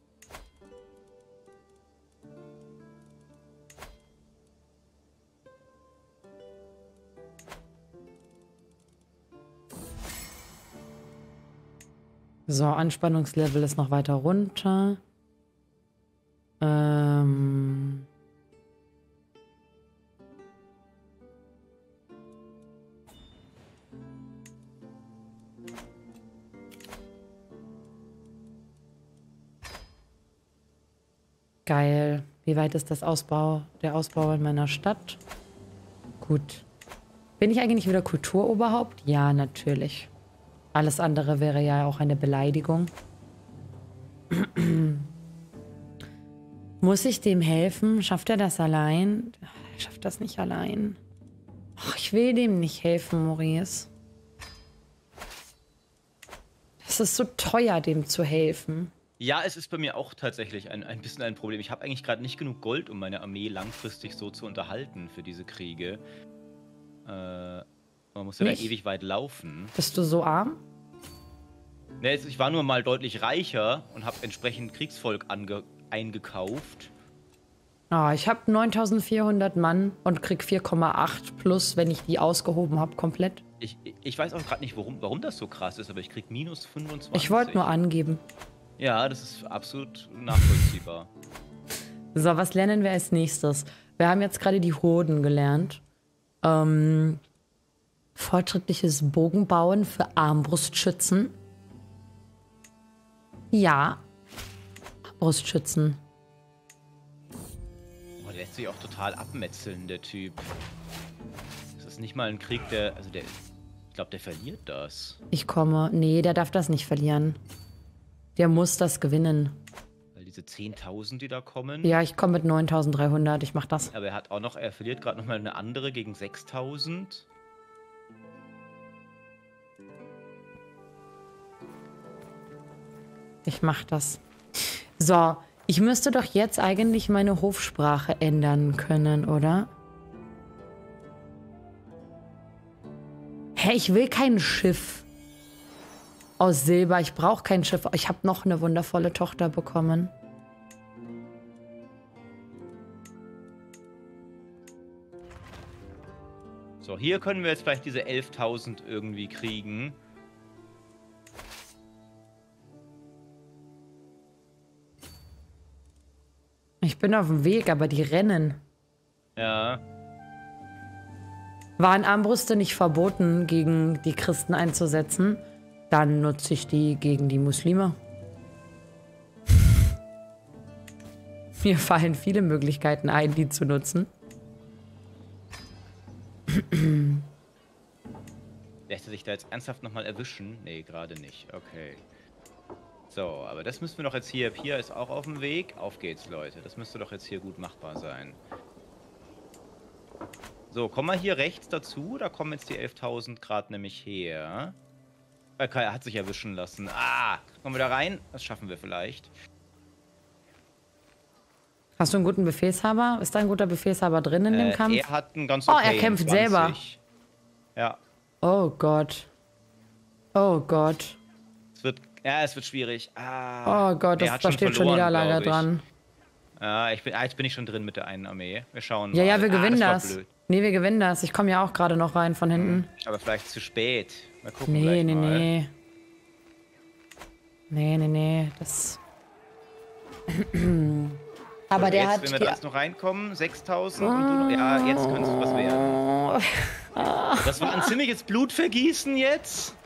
So, Anspannungslevel ist noch weiter runter. Ähm... Geil. Wie weit ist das Ausbau, der Ausbau in meiner Stadt? Gut. Bin ich eigentlich wieder Kulturoberhaupt? Ja, natürlich. Alles andere wäre ja auch eine Beleidigung. Muss ich dem helfen? Schafft er das allein? Er schafft das nicht allein. Och, ich will dem nicht helfen, Maurice. Das ist so teuer, dem zu helfen. Ja, es ist bei mir auch tatsächlich ein, ein bisschen ein Problem. Ich habe eigentlich gerade nicht genug Gold, um meine Armee langfristig so zu unterhalten für diese Kriege. Äh, man muss ja da Nicht? ewig weit laufen. Bist du so arm? Ne, es- ich war nur mal deutlich reicher und habe entsprechend Kriegsvolk ange eingekauft. Ah, ich habe neuntausendvierhundert Mann und krieg vier Komma acht plus, wenn ich die ausgehoben habe, komplett. Ich, ich weiß auch gerade nicht, warum, warum das so krass ist, aber ich krieg minus fünfundzwanzig. Ich wollte nur angeben. Ja, das ist absolut nachvollziehbar. So, was lernen wir als nächstes? Wir haben jetzt gerade die Hurden gelernt. Ähm, fortschrittliches Bogenbauen für Armbrustschützen. Ja. Armbrustschützen. Oh, der lässt sich auch total abmetzeln, der Typ. Das ist nicht mal ein Krieg, der. Also der. Ich glaube, der verliert das. Ich komme. Nee, der darf das nicht verlieren. Der muss das gewinnen. Weil diese zehntausend, die da kommen. Ja, ich komme mit neuntausenddreihundert. Ich mach das. Aber er hat auch noch, er verliert gerade nochmal eine andere gegen sechstausend. Ich mach das. So, ich müsste doch jetzt eigentlich meine Hofsprache ändern können, oder? Hä, ich will kein Schiff aus Silber. Ich brauche kein Schiff. Ich habe noch eine wundervolle Tochter bekommen. So, hier können wir jetzt vielleicht diese elftausend irgendwie kriegen. Ich bin auf dem Weg, aber die rennen. Ja. Waren Armbrüste nicht verboten, gegen die Christen einzusetzen? Dann nutze ich die gegen die Muslime. Mir fallen viele Möglichkeiten ein, die zu nutzen. Lässt er sich da jetzt ernsthaft nochmal erwischen? Nee, gerade nicht. Okay. So, aber das müssen wir doch jetzt hier... Pia ist auch auf dem Weg. Auf geht's, Leute. Das müsste doch jetzt hier gut machbar sein. So, kommen wir hier rechts dazu. Da kommen jetzt die elftausend Grad nämlich her. Okay, er hat sich erwischen lassen. Ah, kommen wir da rein? Das schaffen wir vielleicht. Hast du einen guten Befehlshaber? Ist da ein guter Befehlshaber drin in äh, dem Kampf? Er hat einen ganz Oh, okayen er kämpft zwanzig. selber. Ja. Oh Gott. Oh Gott. Es wird, ja, es wird schwierig. Ah, Oh Gott, er das, hat da schon steht schon verloren, Niederlage glaub ich. dran. Ja, ich bin, ah, jetzt bin ich schon drin mit der einen Armee. Wir schauen mal. Ja, ja, wir gewinnen ah, das. das. War blöd. Nee, wir gewinnen das. Ich komme ja auch gerade noch rein von hinten. Aber vielleicht zu spät. Mal gucken Nee, gleich nee, mal. nee. Nee, nee, nee. Das. Aber So, der jetzt, hat. wenn wir die- da jetzt noch reinkommen, sechstausend und du noch, ja, jetzt könnte es was werden. Das war ein ziemliches Blutvergießen jetzt.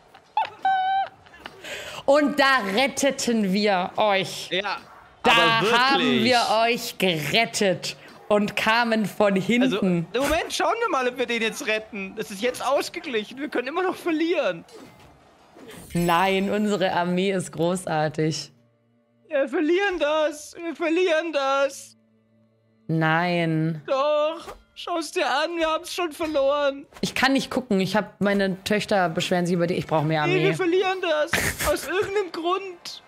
Und da retteten wir euch. Ja, Da aber wirklich. haben wir euch gerettet und kamen von Also, hinten. im Moment, schauen wir mal, ob wir den jetzt retten. Das ist jetzt ausgeglichen. Wir können immer noch verlieren. Nein, unsere Armee ist großartig. Wir verlieren das. Wir verlieren das. Nein. Doch. Schau es dir an. Wir haben es schon verloren. Ich kann nicht gucken. Ich habe meine Töchter beschweren sich über die. Ich brauche mehr Nee, wir Armee. verlieren das. Aus irgendeinem Grund.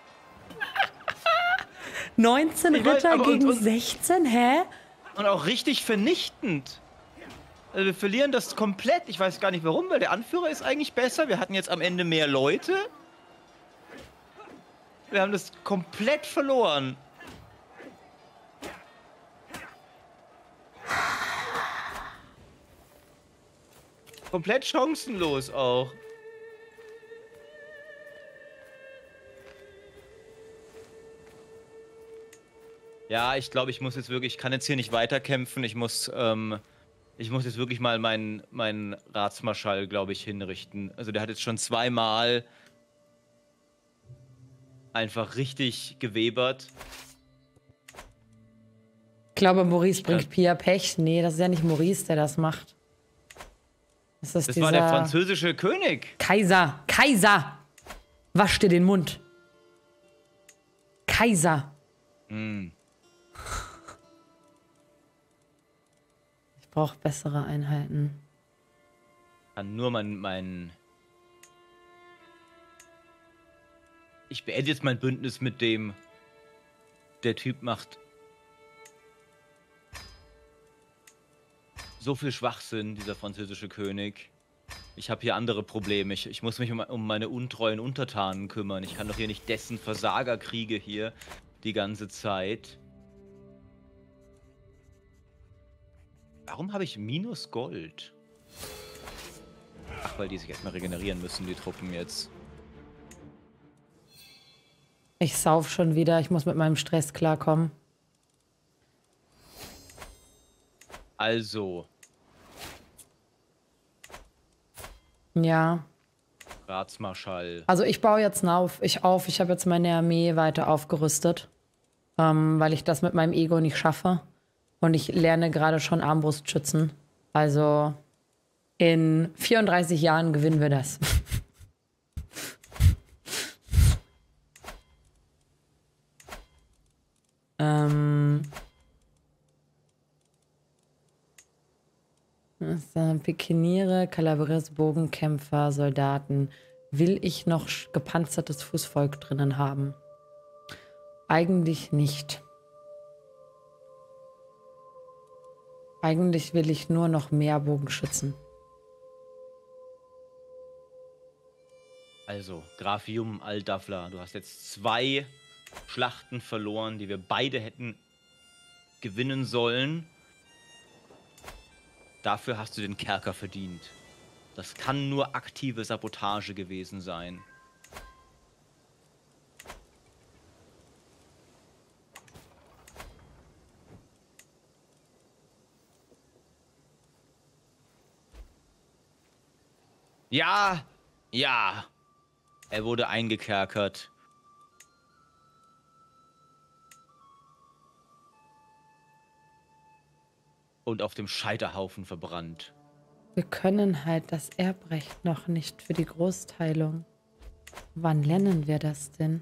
neunzehn Ich weiß, Ritter aber und- gegen und- sechzehn? Hä? Und auch richtig vernichtend. Also wir verlieren das komplett. Ich weiß gar nicht warum, weil der Anführer ist eigentlich besser. Wir hatten jetzt am Ende mehr Leute. Wir haben das komplett verloren. Komplett chancenlos auch. Ja, ich glaube, ich muss jetzt wirklich, ich kann jetzt hier nicht weiterkämpfen. Ich muss, ähm, ich muss jetzt wirklich mal meinen, meinen Ratsmarschall, glaube ich, hinrichten. Also der hat jetzt schon zweimal einfach richtig gewebert. Ich glaube, Maurice bringt Ja. Pia Pech. Nee, das ist ja nicht Maurice, der das macht. Das ist Das dieser war der französische König. Kaiser. Kaiser! Wasch dir den Mund. Kaiser. Hm. Ich brauche bessere Einheiten. Kann nur mein, mein... Ich beende jetzt mein Bündnis mit dem... Der Typ macht... So viel Schwachsinn, dieser französische König. Ich habe hier andere Probleme. Ich, ich muss mich um, um meine untreuen Untertanen kümmern. Ich kann doch hier nicht dessen Versagerkriege hier die ganze Zeit. Warum habe ich minus Gold? Ach, weil die sich erstmal regenerieren müssen, die Truppen jetzt. Ich sauf schon wieder. Ich muss mit meinem Stress klarkommen. Also, Ja. Ratsmarschall. Also ich baue jetzt auf. Ich auf. Ich habe jetzt meine Armee weiter aufgerüstet. Ähm, weil ich das mit meinem Ego nicht schaffe. Und ich lerne gerade schon Armbrustschützen. Also in vierunddreißig Jahren gewinnen wir das. ähm. Das ist, äh, Pikiniere, Kalaveriers, Bogenkämpfer, Soldaten. Will ich noch sch- gepanzertes Fußvolk drinnen haben? Eigentlich nicht. Eigentlich will ich nur noch mehr Bogenschützen. Also, Graf Yum Al-Dafla, du hast jetzt zwei Schlachten verloren, die wir beide hätten gewinnen sollen. Dafür hast du den Kerker verdient. Das kann nur aktive Sabotage gewesen sein. Ja, ja. Er wurde eingekerkert. Und auf dem Scheiterhaufen verbrannt. Wir können halt das Erbrecht noch nicht für die Großteilung. Wann lernen wir das denn?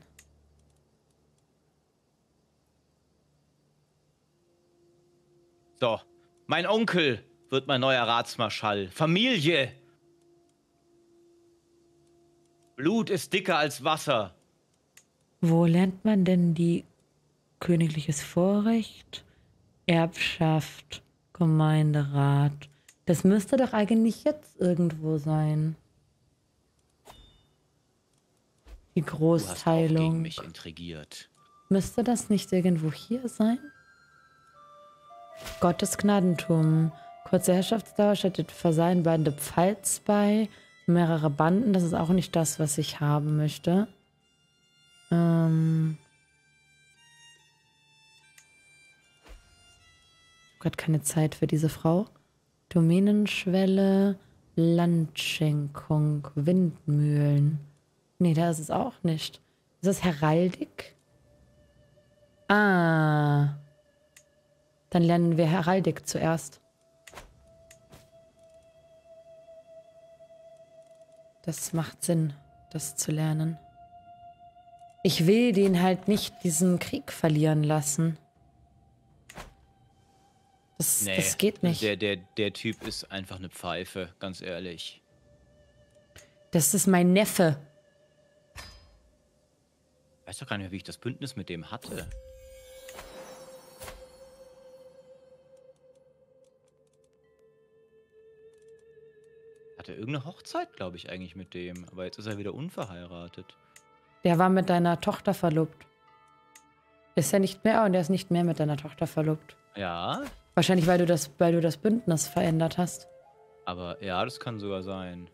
So, mein Onkel wird mein neuer Ratsmarschall. Familie! Blut ist dicker als Wasser. Wo lernt man denn die königliches Vorrecht, Erbschaft, Gemeinderat? Das müsste doch eigentlich jetzt irgendwo sein. Die Großteilung. Du hast auch gegen mich intrigiert. Müsste das nicht irgendwo hier sein? Gottes Gnadentum. Kurze Herrschaftsdauer stattet Versaillen Bande Pfalz bei. Mehrere Banden. Das ist auch nicht das, was ich haben möchte. Ähm. Ich habe gerade keine Zeit für diese Frau. Domänenschwelle, Landschenkung, Windmühlen. Nee, da ist es auch nicht. Ist das Heraldik? Ah. Dann lernen wir Heraldik zuerst. Das macht Sinn, das zu lernen. Ich will den halt nicht diesen Krieg verlieren lassen. Das, Nee, das geht nicht. Der, der, der Typ ist einfach eine Pfeife, ganz ehrlich. Das ist mein Neffe. Ich weiß doch gar nicht mehr, wie ich das Bündnis mit dem hatte. Hatte irgendeine Hochzeit, glaube ich, eigentlich mit dem. Aber jetzt ist er wieder unverheiratet. Der war mit deiner Tochter verlobt. Ist er nicht mehr? Und der ist nicht mehr mit deiner Tochter verlobt. Ja. Wahrscheinlich, weil du das, weil du das Bündnis verändert hast. Aber ja, das kann sogar sein.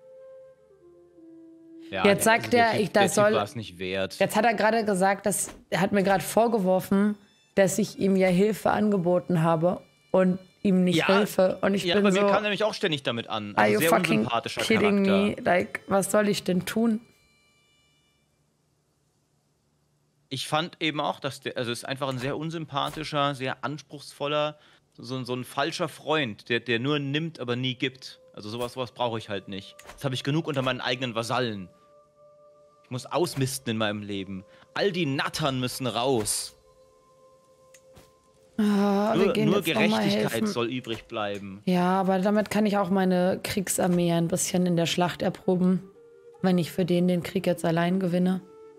Ja, Jetzt sagt also er, der ich Typ, der das Typ soll. war es nicht wert. Jetzt hat er gerade gesagt, dass er hat mir gerade vorgeworfen, dass ich ihm ja Hilfe angeboten habe und ihm nicht Ja, helfe. Und ich ja, bin aber so. mir kam nämlich auch ständig damit an. Are Also you sehr fucking unsympathischer kidding Charakter. me? Like, was soll ich denn tun? Ich fand eben auch, dass der, also ist einfach ein sehr unsympathischer, sehr anspruchsvoller, so, so ein falscher Freund, der, der nur nimmt, aber nie gibt. Also sowas, sowas brauche ich halt nicht. Das habe ich genug unter meinen eigenen Vasallen. Ich muss ausmisten in meinem Leben. All die Nattern müssen raus. Ah, wir Nur, gehen nur jetzt noch mal Gerechtigkeit helfen. soll übrig bleiben. Ja, aber damit kann ich auch meine Kriegsarmee ein bisschen in der Schlacht erproben, wenn ich für den den Krieg jetzt allein gewinne.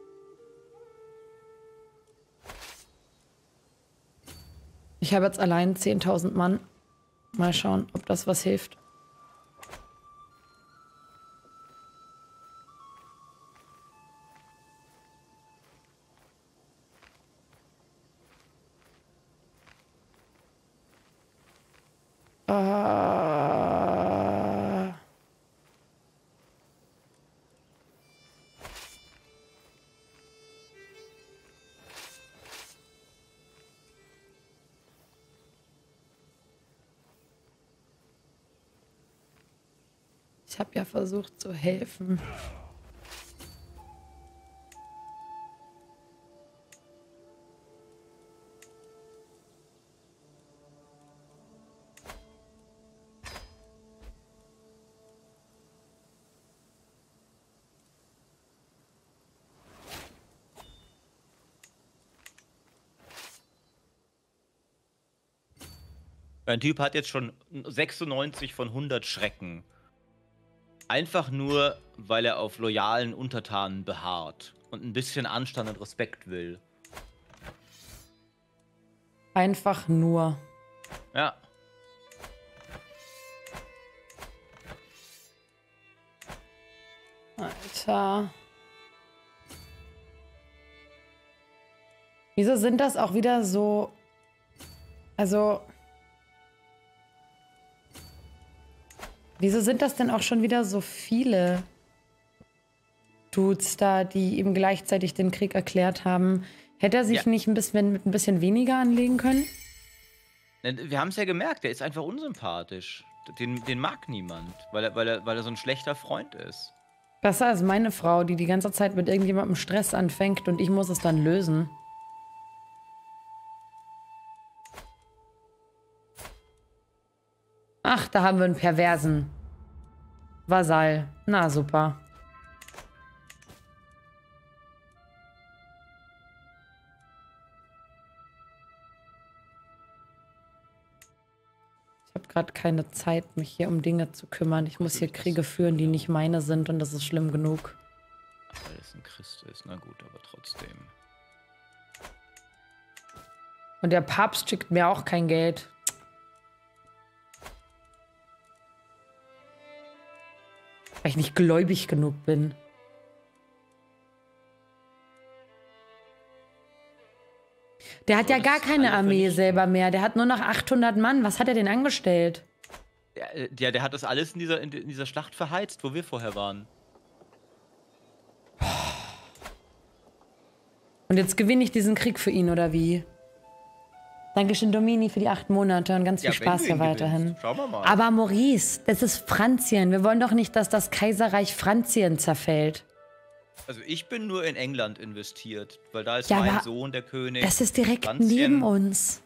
Ich habe jetzt allein zehntausend Mann. Mal schauen, ob das was hilft. Ah. Ich habe ja versucht zu helfen. Ein Typ hat jetzt schon sechsundneunzig von hundert Schrecken. Einfach nur, weil er auf loyalen Untertanen beharrt und ein bisschen Anstand und Respekt will. Einfach nur. Ja. Alter. Wieso sind das auch wieder so... Also... Wieso sind das denn auch schon wieder so viele Dudes da, die ihm gleichzeitig den Krieg erklärt haben? Hätte er sich Ja. nicht ein bisschen mit ein bisschen weniger anlegen können? Ne, wir haben es ja gemerkt, der ist einfach unsympathisch. Den, den mag niemand, weil er, weil, er, weil er so ein schlechter Freund ist. Besser als meine Frau, die die ganze Zeit mit irgendjemandem Stress anfängt und ich muss es dann lösen. Ach, da haben wir einen perversen Vasall. Na super. Ich habe gerade keine Zeit, mich hier um Dinge zu kümmern. Ich muss hier Kriege führen, die nicht meine sind und das ist schlimm genug. Ach, weil es ein Christ ist, na gut, aber trotzdem. Und der Papst schickt mir auch kein Geld. Weil ich nicht gläubig genug bin. Der hat Aber ja gar das ist keine alle Armee vernichten. selber mehr. Der hat nur noch achthundert Mann. Was hat er denn angestellt? Ja, äh, der, der hat das alles in dieser, in di- in dieser Schlacht verheizt, wo wir vorher waren. Und jetzt gewinne ich diesen Krieg für ihn, oder wie? Dankeschön, Domini, für die acht Monate und ganz viel Ja, wenn Spaß du hier ihn weiterhin. gewinnst. Schauen wir mal. Aber Maurice, das ist Franzien. Wir wollen doch nicht, dass das Kaiserreich Franzien zerfällt. Also ich bin nur in England investiert, weil da ist Ja, mein aber Sohn der König. Das ist direkt Franzien- neben uns.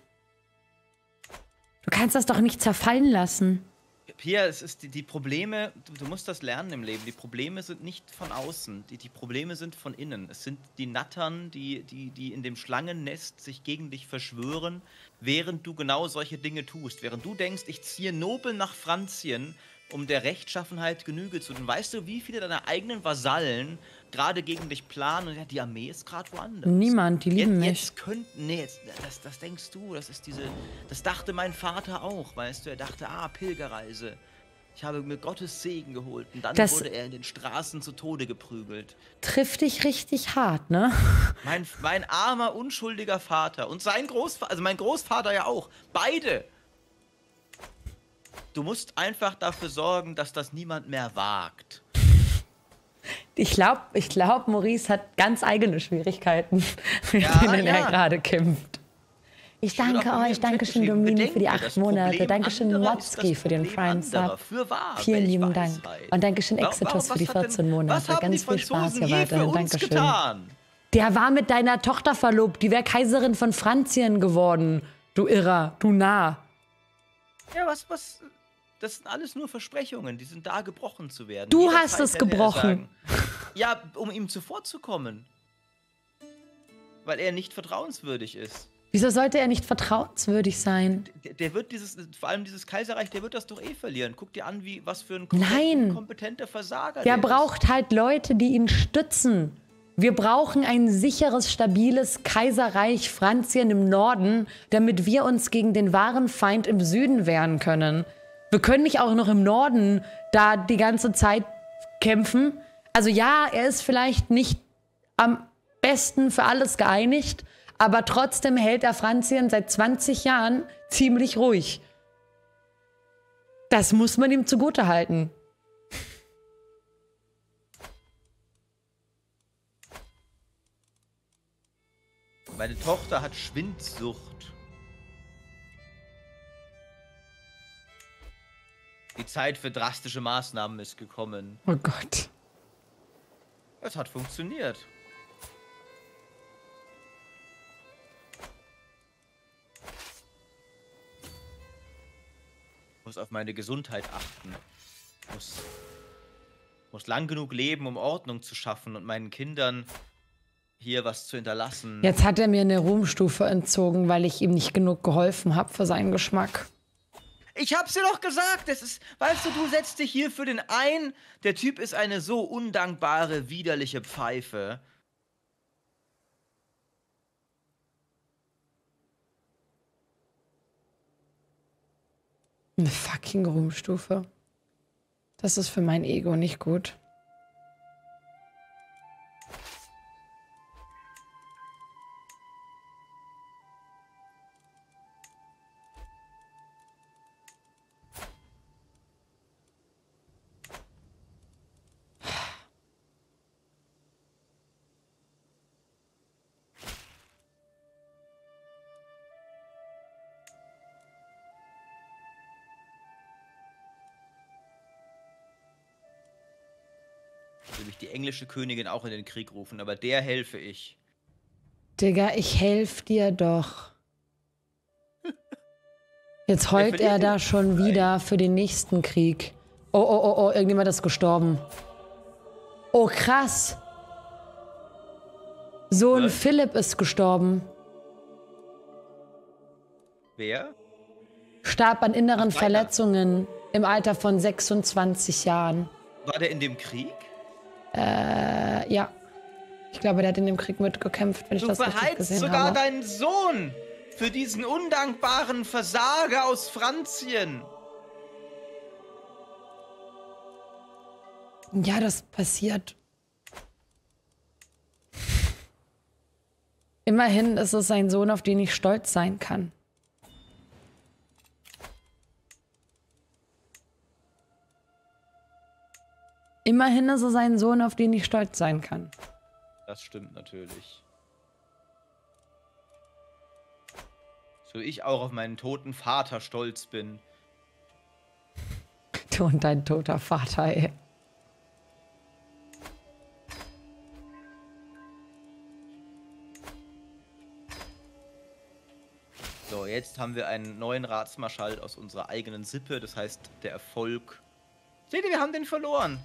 Du kannst das doch nicht zerfallen lassen. Pia, es ist die, die Probleme, du, du musst das lernen im Leben. Die Probleme sind nicht von außen, die, die Probleme sind von innen. Es sind die Nattern, die, die, die in dem Schlangennest sich gegen dich verschwören, während du genau solche Dinge tust. Während du denkst, ich ziehe nobel nach Franzien, um der Rechtschaffenheit Genüge zu tun. Weißt du, wie viele deiner eigenen Vasallen gerade gegen dich planen? Und ja, die Armee ist gerade woanders. Niemand, die lieben jetzt, mich. Jetzt könnten, nee, jetzt, das, das denkst du, das ist diese, das dachte mein Vater auch, weißt du, er dachte, ah, Pilgerreise. Ich habe mir Gottes Segen geholt und dann Das- wurde er in den Straßen zu Tode geprügelt. Trifft dich richtig hart, ne? Mein, mein armer, unschuldiger Vater und sein Großvater, also mein Großvater ja auch, beide. Du musst einfach dafür sorgen, dass das niemand mehr wagt. Ich glaube, ich glaub, Maurice hat ganz eigene Schwierigkeiten, mit Ja, denen er ja. gerade kämpft. Ich würde danke auch bei mir euch, im danke Chat schön geschrieben, Domini für die bedenke, acht das Monate, Problem danke schön anderer ist Motzki das für den Problem Prime anderer. Sub. Fürwahr, Vielen welch lieben Dank. Weisheit. Und danke schön Warum- Exitus warum- für die was hat vierzehn denn- Monate. Was haben Ganz die viel Spaß Franzosen hier je für weiterhin. uns Dankeschön. getan? Der war mit deiner Tochter verlobt, die wäre Kaiserin von Franzien geworden. Du Irrer, du Narr. Ja, was, was? Das sind alles nur Versprechungen, die sind da, gebrochen zu werden. Du Jederzeit hast es hätte er gebrochen. sagen- Ja, um ihm zuvorzukommen. Weil er nicht vertrauenswürdig ist. Wieso sollte er nicht vertrauenswürdig sein? Der, der wird dieses, vor allem dieses Kaiserreich, der wird das doch eh verlieren. Guck dir an, wie, was für ein Nein. kompetenter Versager Der der braucht halt Leute, die ihn stützen. Wir brauchen ein sicheres, stabiles Kaiserreich Franzien im Norden, damit wir uns gegen den wahren Feind im Süden wehren können. Wir können nicht auch noch im Norden da die ganze Zeit kämpfen. Also ja, er ist vielleicht nicht am besten für alles geeinigt, aber trotzdem hält er Franzien seit zwanzig Jahren ziemlich ruhig. Das muss man ihm zugutehalten. ist. Meine Tochter hat Schwindsucht. Die Zeit für drastische Maßnahmen ist gekommen. Oh Gott. Es hat funktioniert. Ich muss auf meine Gesundheit achten. Muss, muss lang genug leben, um Ordnung zu schaffen und meinen Kindern hier was zu hinterlassen. Jetzt hat er mir eine Ruhmstufe entzogen, weil ich ihm nicht genug geholfen habe für seinen Geschmack. Ich hab's dir doch gesagt, es ist, weißt du, du setzt dich hier für den ein. Der Typ ist eine so undankbare, widerliche Pfeife. Eine fucking Ruhmstufe. Das ist für mein Ego nicht gut. nämlich die englische Königin auch in den Krieg rufen, aber der helfe ich. Digga, ich helf dir doch. Jetzt heult er da schon wieder für den nächsten Krieg. Oh, oh, oh, oh, irgendjemand ist gestorben. Oh, krass. Sohn Was? Philipp ist gestorben. Wer? Starb an inneren Ach, Verletzungen im Alter von sechsundzwanzig Jahren. War der in dem Krieg? Äh, ja. Ich glaube, der hat in dem Krieg mitgekämpft, wenn ich Du das richtig verheizt gesehen sogar habe. deinen Sohn für diesen undankbaren Versager aus Franzien. Ja, das passiert. Immerhin ist es ein Sohn, auf den ich stolz sein kann. Immerhin ist es ein Sohn, auf den ich stolz sein kann. Das stimmt natürlich. So ich auch auf meinen toten Vater stolz bin. Du und dein toter Vater, ey. So, jetzt haben wir einen neuen Ratsmarschall aus unserer eigenen Sippe. Das heißt, der Erfolg... Seht ihr, wir haben den verloren.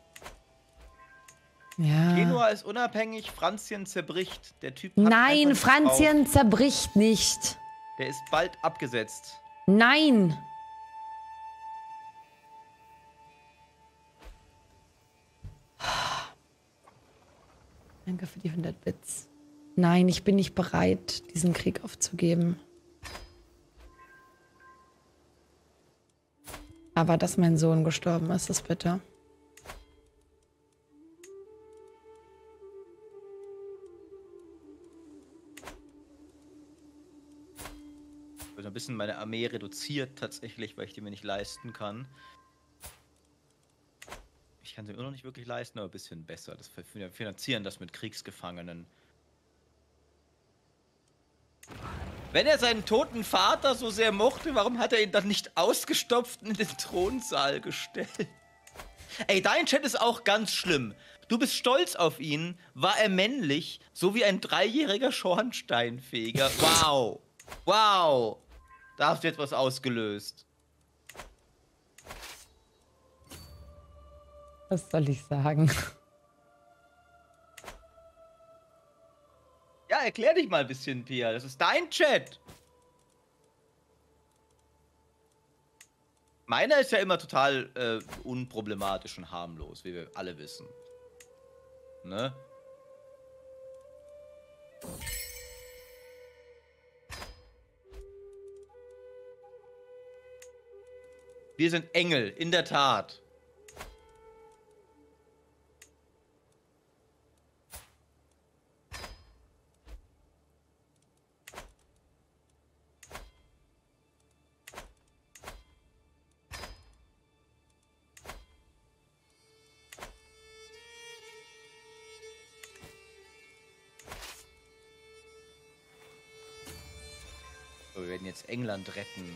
Ja. Genua ist unabhängig, Franzien zerbricht. Der Typ hat einfach Nein, nicht Franzien drauf. zerbricht nicht. Der ist bald abgesetzt. Nein. Danke für die hundert Bits. Nein, ich bin nicht bereit, diesen Krieg aufzugeben. Aber dass mein Sohn gestorben ist, ist bitter. Ich habe ein bisschen meine Armee reduziert tatsächlich, weil ich die mir nicht leisten kann. Ich kann sie immer noch nicht wirklich leisten, aber ein bisschen besser. Das wir finanzieren das mit Kriegsgefangenen. Wenn er seinen toten Vater so sehr mochte, warum hat er ihn dann nicht ausgestopft und in den Thronsaal gestellt? Ey, dein Chat ist auch ganz schlimm. Du bist stolz auf ihn. War er männlich, so wie ein dreijähriger Schornsteinfeger? Wow. Wow. Da hast du jetzt was ausgelöst. Was soll ich sagen? Ja, erklär dich mal ein bisschen, Pia. Das ist dein Chat. Meiner ist ja immer total äh, unproblematisch und harmlos, wie wir alle wissen. Ne? Wir sind Engel, in der Tat. So, wir werden jetzt England retten.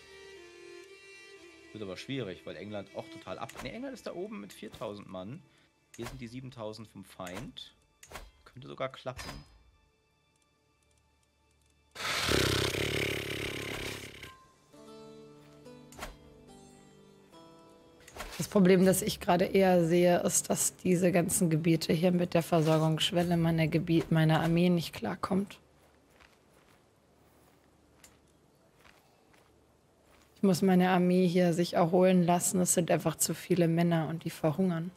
Wird aber schwierig, weil England auch total ab... Ne, England ist da oben mit viertausend Mann. Hier sind die siebentausend vom Feind. Könnte sogar klappen. Das Problem, das ich gerade eher sehe, ist, dass diese ganzen Gebiete hier mit der Versorgungsschwelle meiner, Gebiet, meiner Armee nicht klarkommt. Ich muss meine Armee hier sich erholen lassen. Es sind einfach zu viele Männer und die verhungern.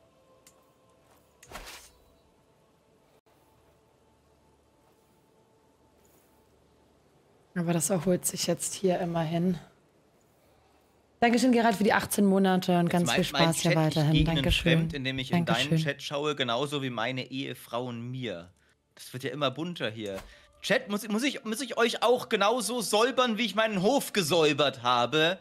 Aber das erholt sich jetzt hier immerhin. Dankeschön, Gerald, für die achtzehn Monate und ganz viel Spaß hier weiterhin. Ich Dankeschön. fremd, indem ich in Dankeschön. deinen Chat schaue, genauso wie meine Ehefrauen mir. Das wird ja immer bunter hier. Chat, muss, muss, ich, muss ich euch auch genauso säubern, wie ich meinen Hof gesäubert habe?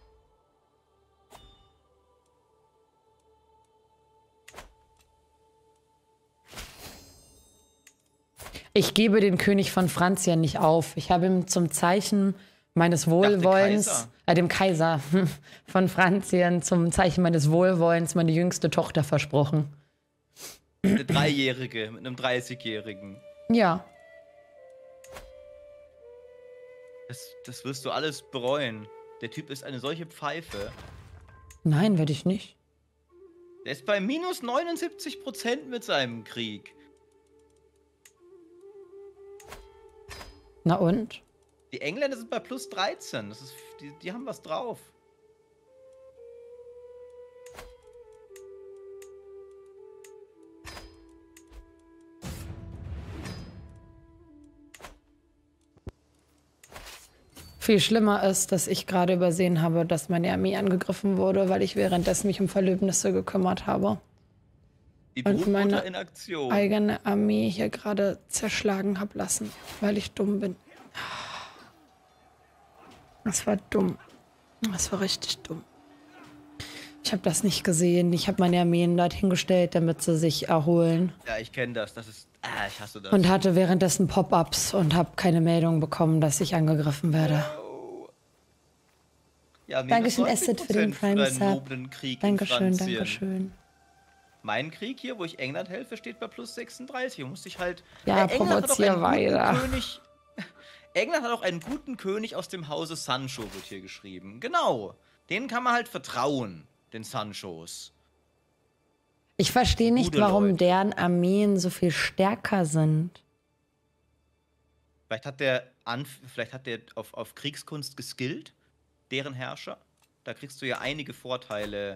Ich gebe den König von Franzien nicht auf. Ich habe ihm zum Zeichen meines Wohlwollens, Kaiser. äh, dem Kaiser von Franzien, zum Zeichen meines Wohlwollens meine jüngste Tochter versprochen. Eine Dreijährige mit einem dreißigjährigen. Ja. Das, das wirst du alles bereuen. Der Typ ist eine solche Pfeife. Nein, werde ich nicht. Der ist bei minus neunundsiebzig Prozent mit seinem Krieg. Na und? Die Engländer sind bei plus dreizehn. Das ist, die, die haben was drauf. Viel schlimmer ist, dass ich gerade übersehen habe, dass meine Armee angegriffen wurde, weil ich währenddessen mich um Verlöbnisse gekümmert habe. Die Und Brutmutter meine in Aktion. eigene Armee hier gerade zerschlagen habe lassen, weil ich dumm bin. Das war dumm. Das war richtig dumm. Ich habe das nicht gesehen. Ich habe meine Armeen dort hingestellt, damit sie sich erholen. Ja, ich kenne das. Das ist. Ah, ich hasse das. Und hatte währenddessen Pop-ups und habe keine Meldung bekommen, dass ich angegriffen werde. Oh. Ja, Dankeschön, Asset, für den Prime Sub. Krieg Dankeschön, in Dankeschön. Mein Krieg hier, wo ich England helfe, steht bei plus sechsunddreißig. Da musste ich halt. Ja, äh, England provozier hat auch einen weiter. guten König. England hat auch einen guten König aus dem Hause Sancho, wird hier geschrieben. Genau. Denen kann man halt vertrauen, den Sanchos. Ich verstehe nicht, Gute warum Leute. deren Armeen so viel stärker sind. Vielleicht hat der, Anf vielleicht hat der auf, auf Kriegskunst geskillt, deren Herrscher. Da kriegst du ja einige Vorteile.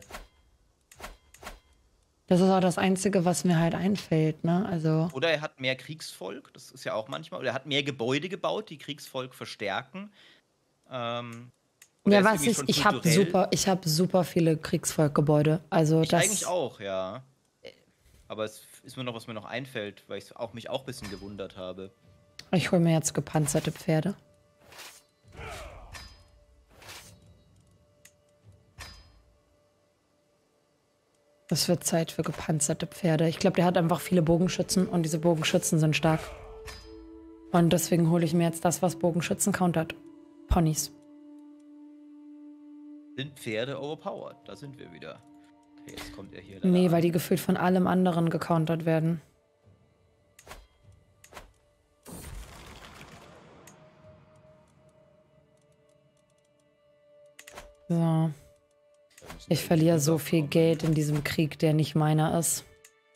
Das ist auch das Einzige, was mir halt einfällt, ne? Also. Oder er hat mehr Kriegsvolk, das ist ja auch manchmal. Oder er hat mehr Gebäude gebaut, die Kriegsvolk verstärken. Ähm, oder Ja, er ist was irgendwie ist, schon ich habe kulturell- super, ich habe super viele Kriegsvolkgebäude. Also Ich das. eigentlich auch, ja. Aber es ist mir noch, was mir noch einfällt, weil ich auch, mich auch ein bisschen gewundert habe. Ich hole mir jetzt gepanzerte Pferde. Es wird Zeit für gepanzerte Pferde. Ich glaube, der hat einfach viele Bogenschützen und diese Bogenschützen sind stark. Und deswegen hole ich mir jetzt das, was Bogenschützen countert. Ponys. Sind Pferde overpowered? Da sind wir wieder. Okay, jetzt kommt er hier. Nee, an. weil die gefühlt von allem anderen gecountert werden. So. Da müssen Ich wir verliere jetzt so viel rüberkommen. Geld in diesem Krieg, der nicht meiner ist.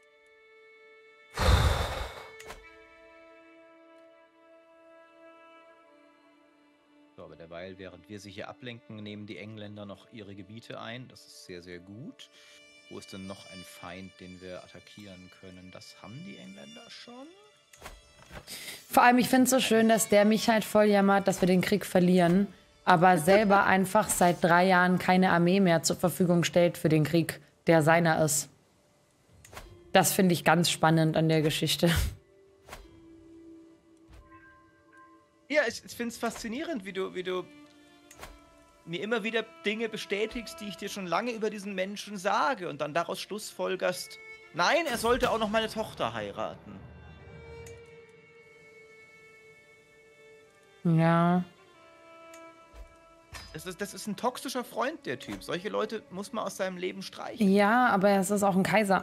So, aber derweil, während wir sie hier ablenken, nehmen die Engländer noch ihre Gebiete ein. Das ist sehr, sehr gut. Wo ist denn noch ein Feind, den wir attackieren können? Das haben die Engländer schon. Vor allem, ich finde es so schön, dass der mich halt voll jammert, dass wir den Krieg verlieren, aber selber einfach seit drei Jahren keine Armee mehr zur Verfügung stellt für den Krieg, der seiner ist. Das finde ich ganz spannend an der Geschichte. Ja, ich, ich finde es faszinierend, wie du, wie du mir immer wieder Dinge bestätigst, die ich dir schon lange über diesen Menschen sage und dann daraus schlussfolgerst, nein, er sollte auch noch meine Tochter heiraten. Ja. Das ist, das ist ein toxischer Freund, der Typ. Solche Leute muss man aus seinem Leben streichen. Ja, aber es ist auch ein Kaiser.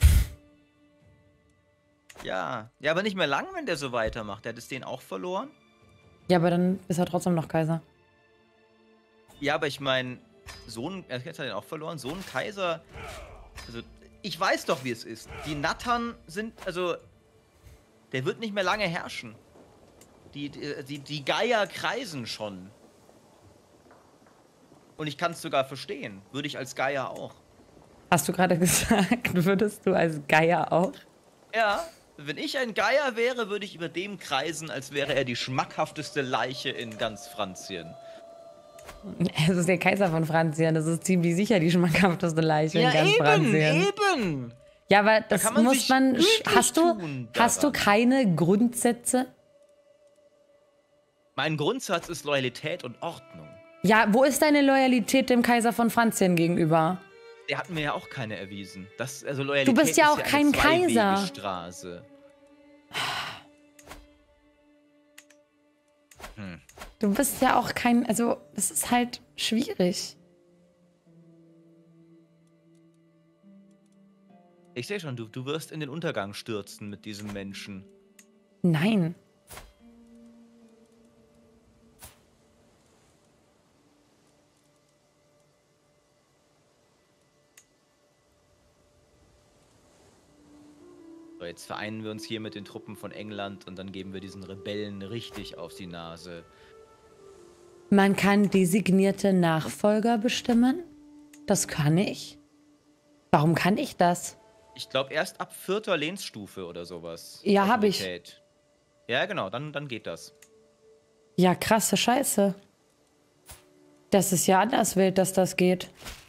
Ja. Ja, aber nicht mehr lang, wenn der so weitermacht. Der hat es den auch verloren. Ja, aber dann ist er trotzdem noch Kaiser. Ja, aber ich meine, so ein, er hat den auch verloren, so ein Kaiser, also ich weiß doch, wie es ist. Die Nattern sind, also, der wird nicht mehr lange herrschen. Die, die, die, die Geier kreisen schon. Und ich kann es sogar verstehen. Würde ich als Geier auch. Hast du gerade gesagt, würdest du als Geier auch? Ja, wenn ich ein Geier wäre, würde ich über dem kreisen, als wäre er die schmackhafteste Leiche in ganz Franzien. Es ist der Kaiser von Franzien. Das ist ziemlich sicher die schmackhafteste Leiche in ganz Franzien. eben! Ja, aber das kann man muss sich man. gütlich Hast du, tun hast du daran. keine Grundsätze? Mein Grundsatz ist Loyalität und Ordnung. Ja, wo ist deine Loyalität dem Kaiser von Franzien gegenüber? Der hat mir ja auch keine erwiesen. Das, also Loyalität Du bist ja ist auch eine kein Kaiser. Zweiwegestraße. Hm. Du bist ja auch kein. Also, das ist halt schwierig. Ich sehe schon, du, du wirst in den Untergang stürzen mit diesem Menschen. Nein. So, jetzt vereinen wir uns hier mit den Truppen von England und dann geben wir diesen Rebellen richtig auf die Nase. Man kann designierte Nachfolger bestimmen? Das kann ich. Warum kann ich das? Ich glaube erst ab vierter Lehnsstufe oder sowas. Ja, hab ich. Autorität. Ja, genau, dann, dann geht das. Ja, krasse Scheiße. Das ist ja anders wild, dass das geht.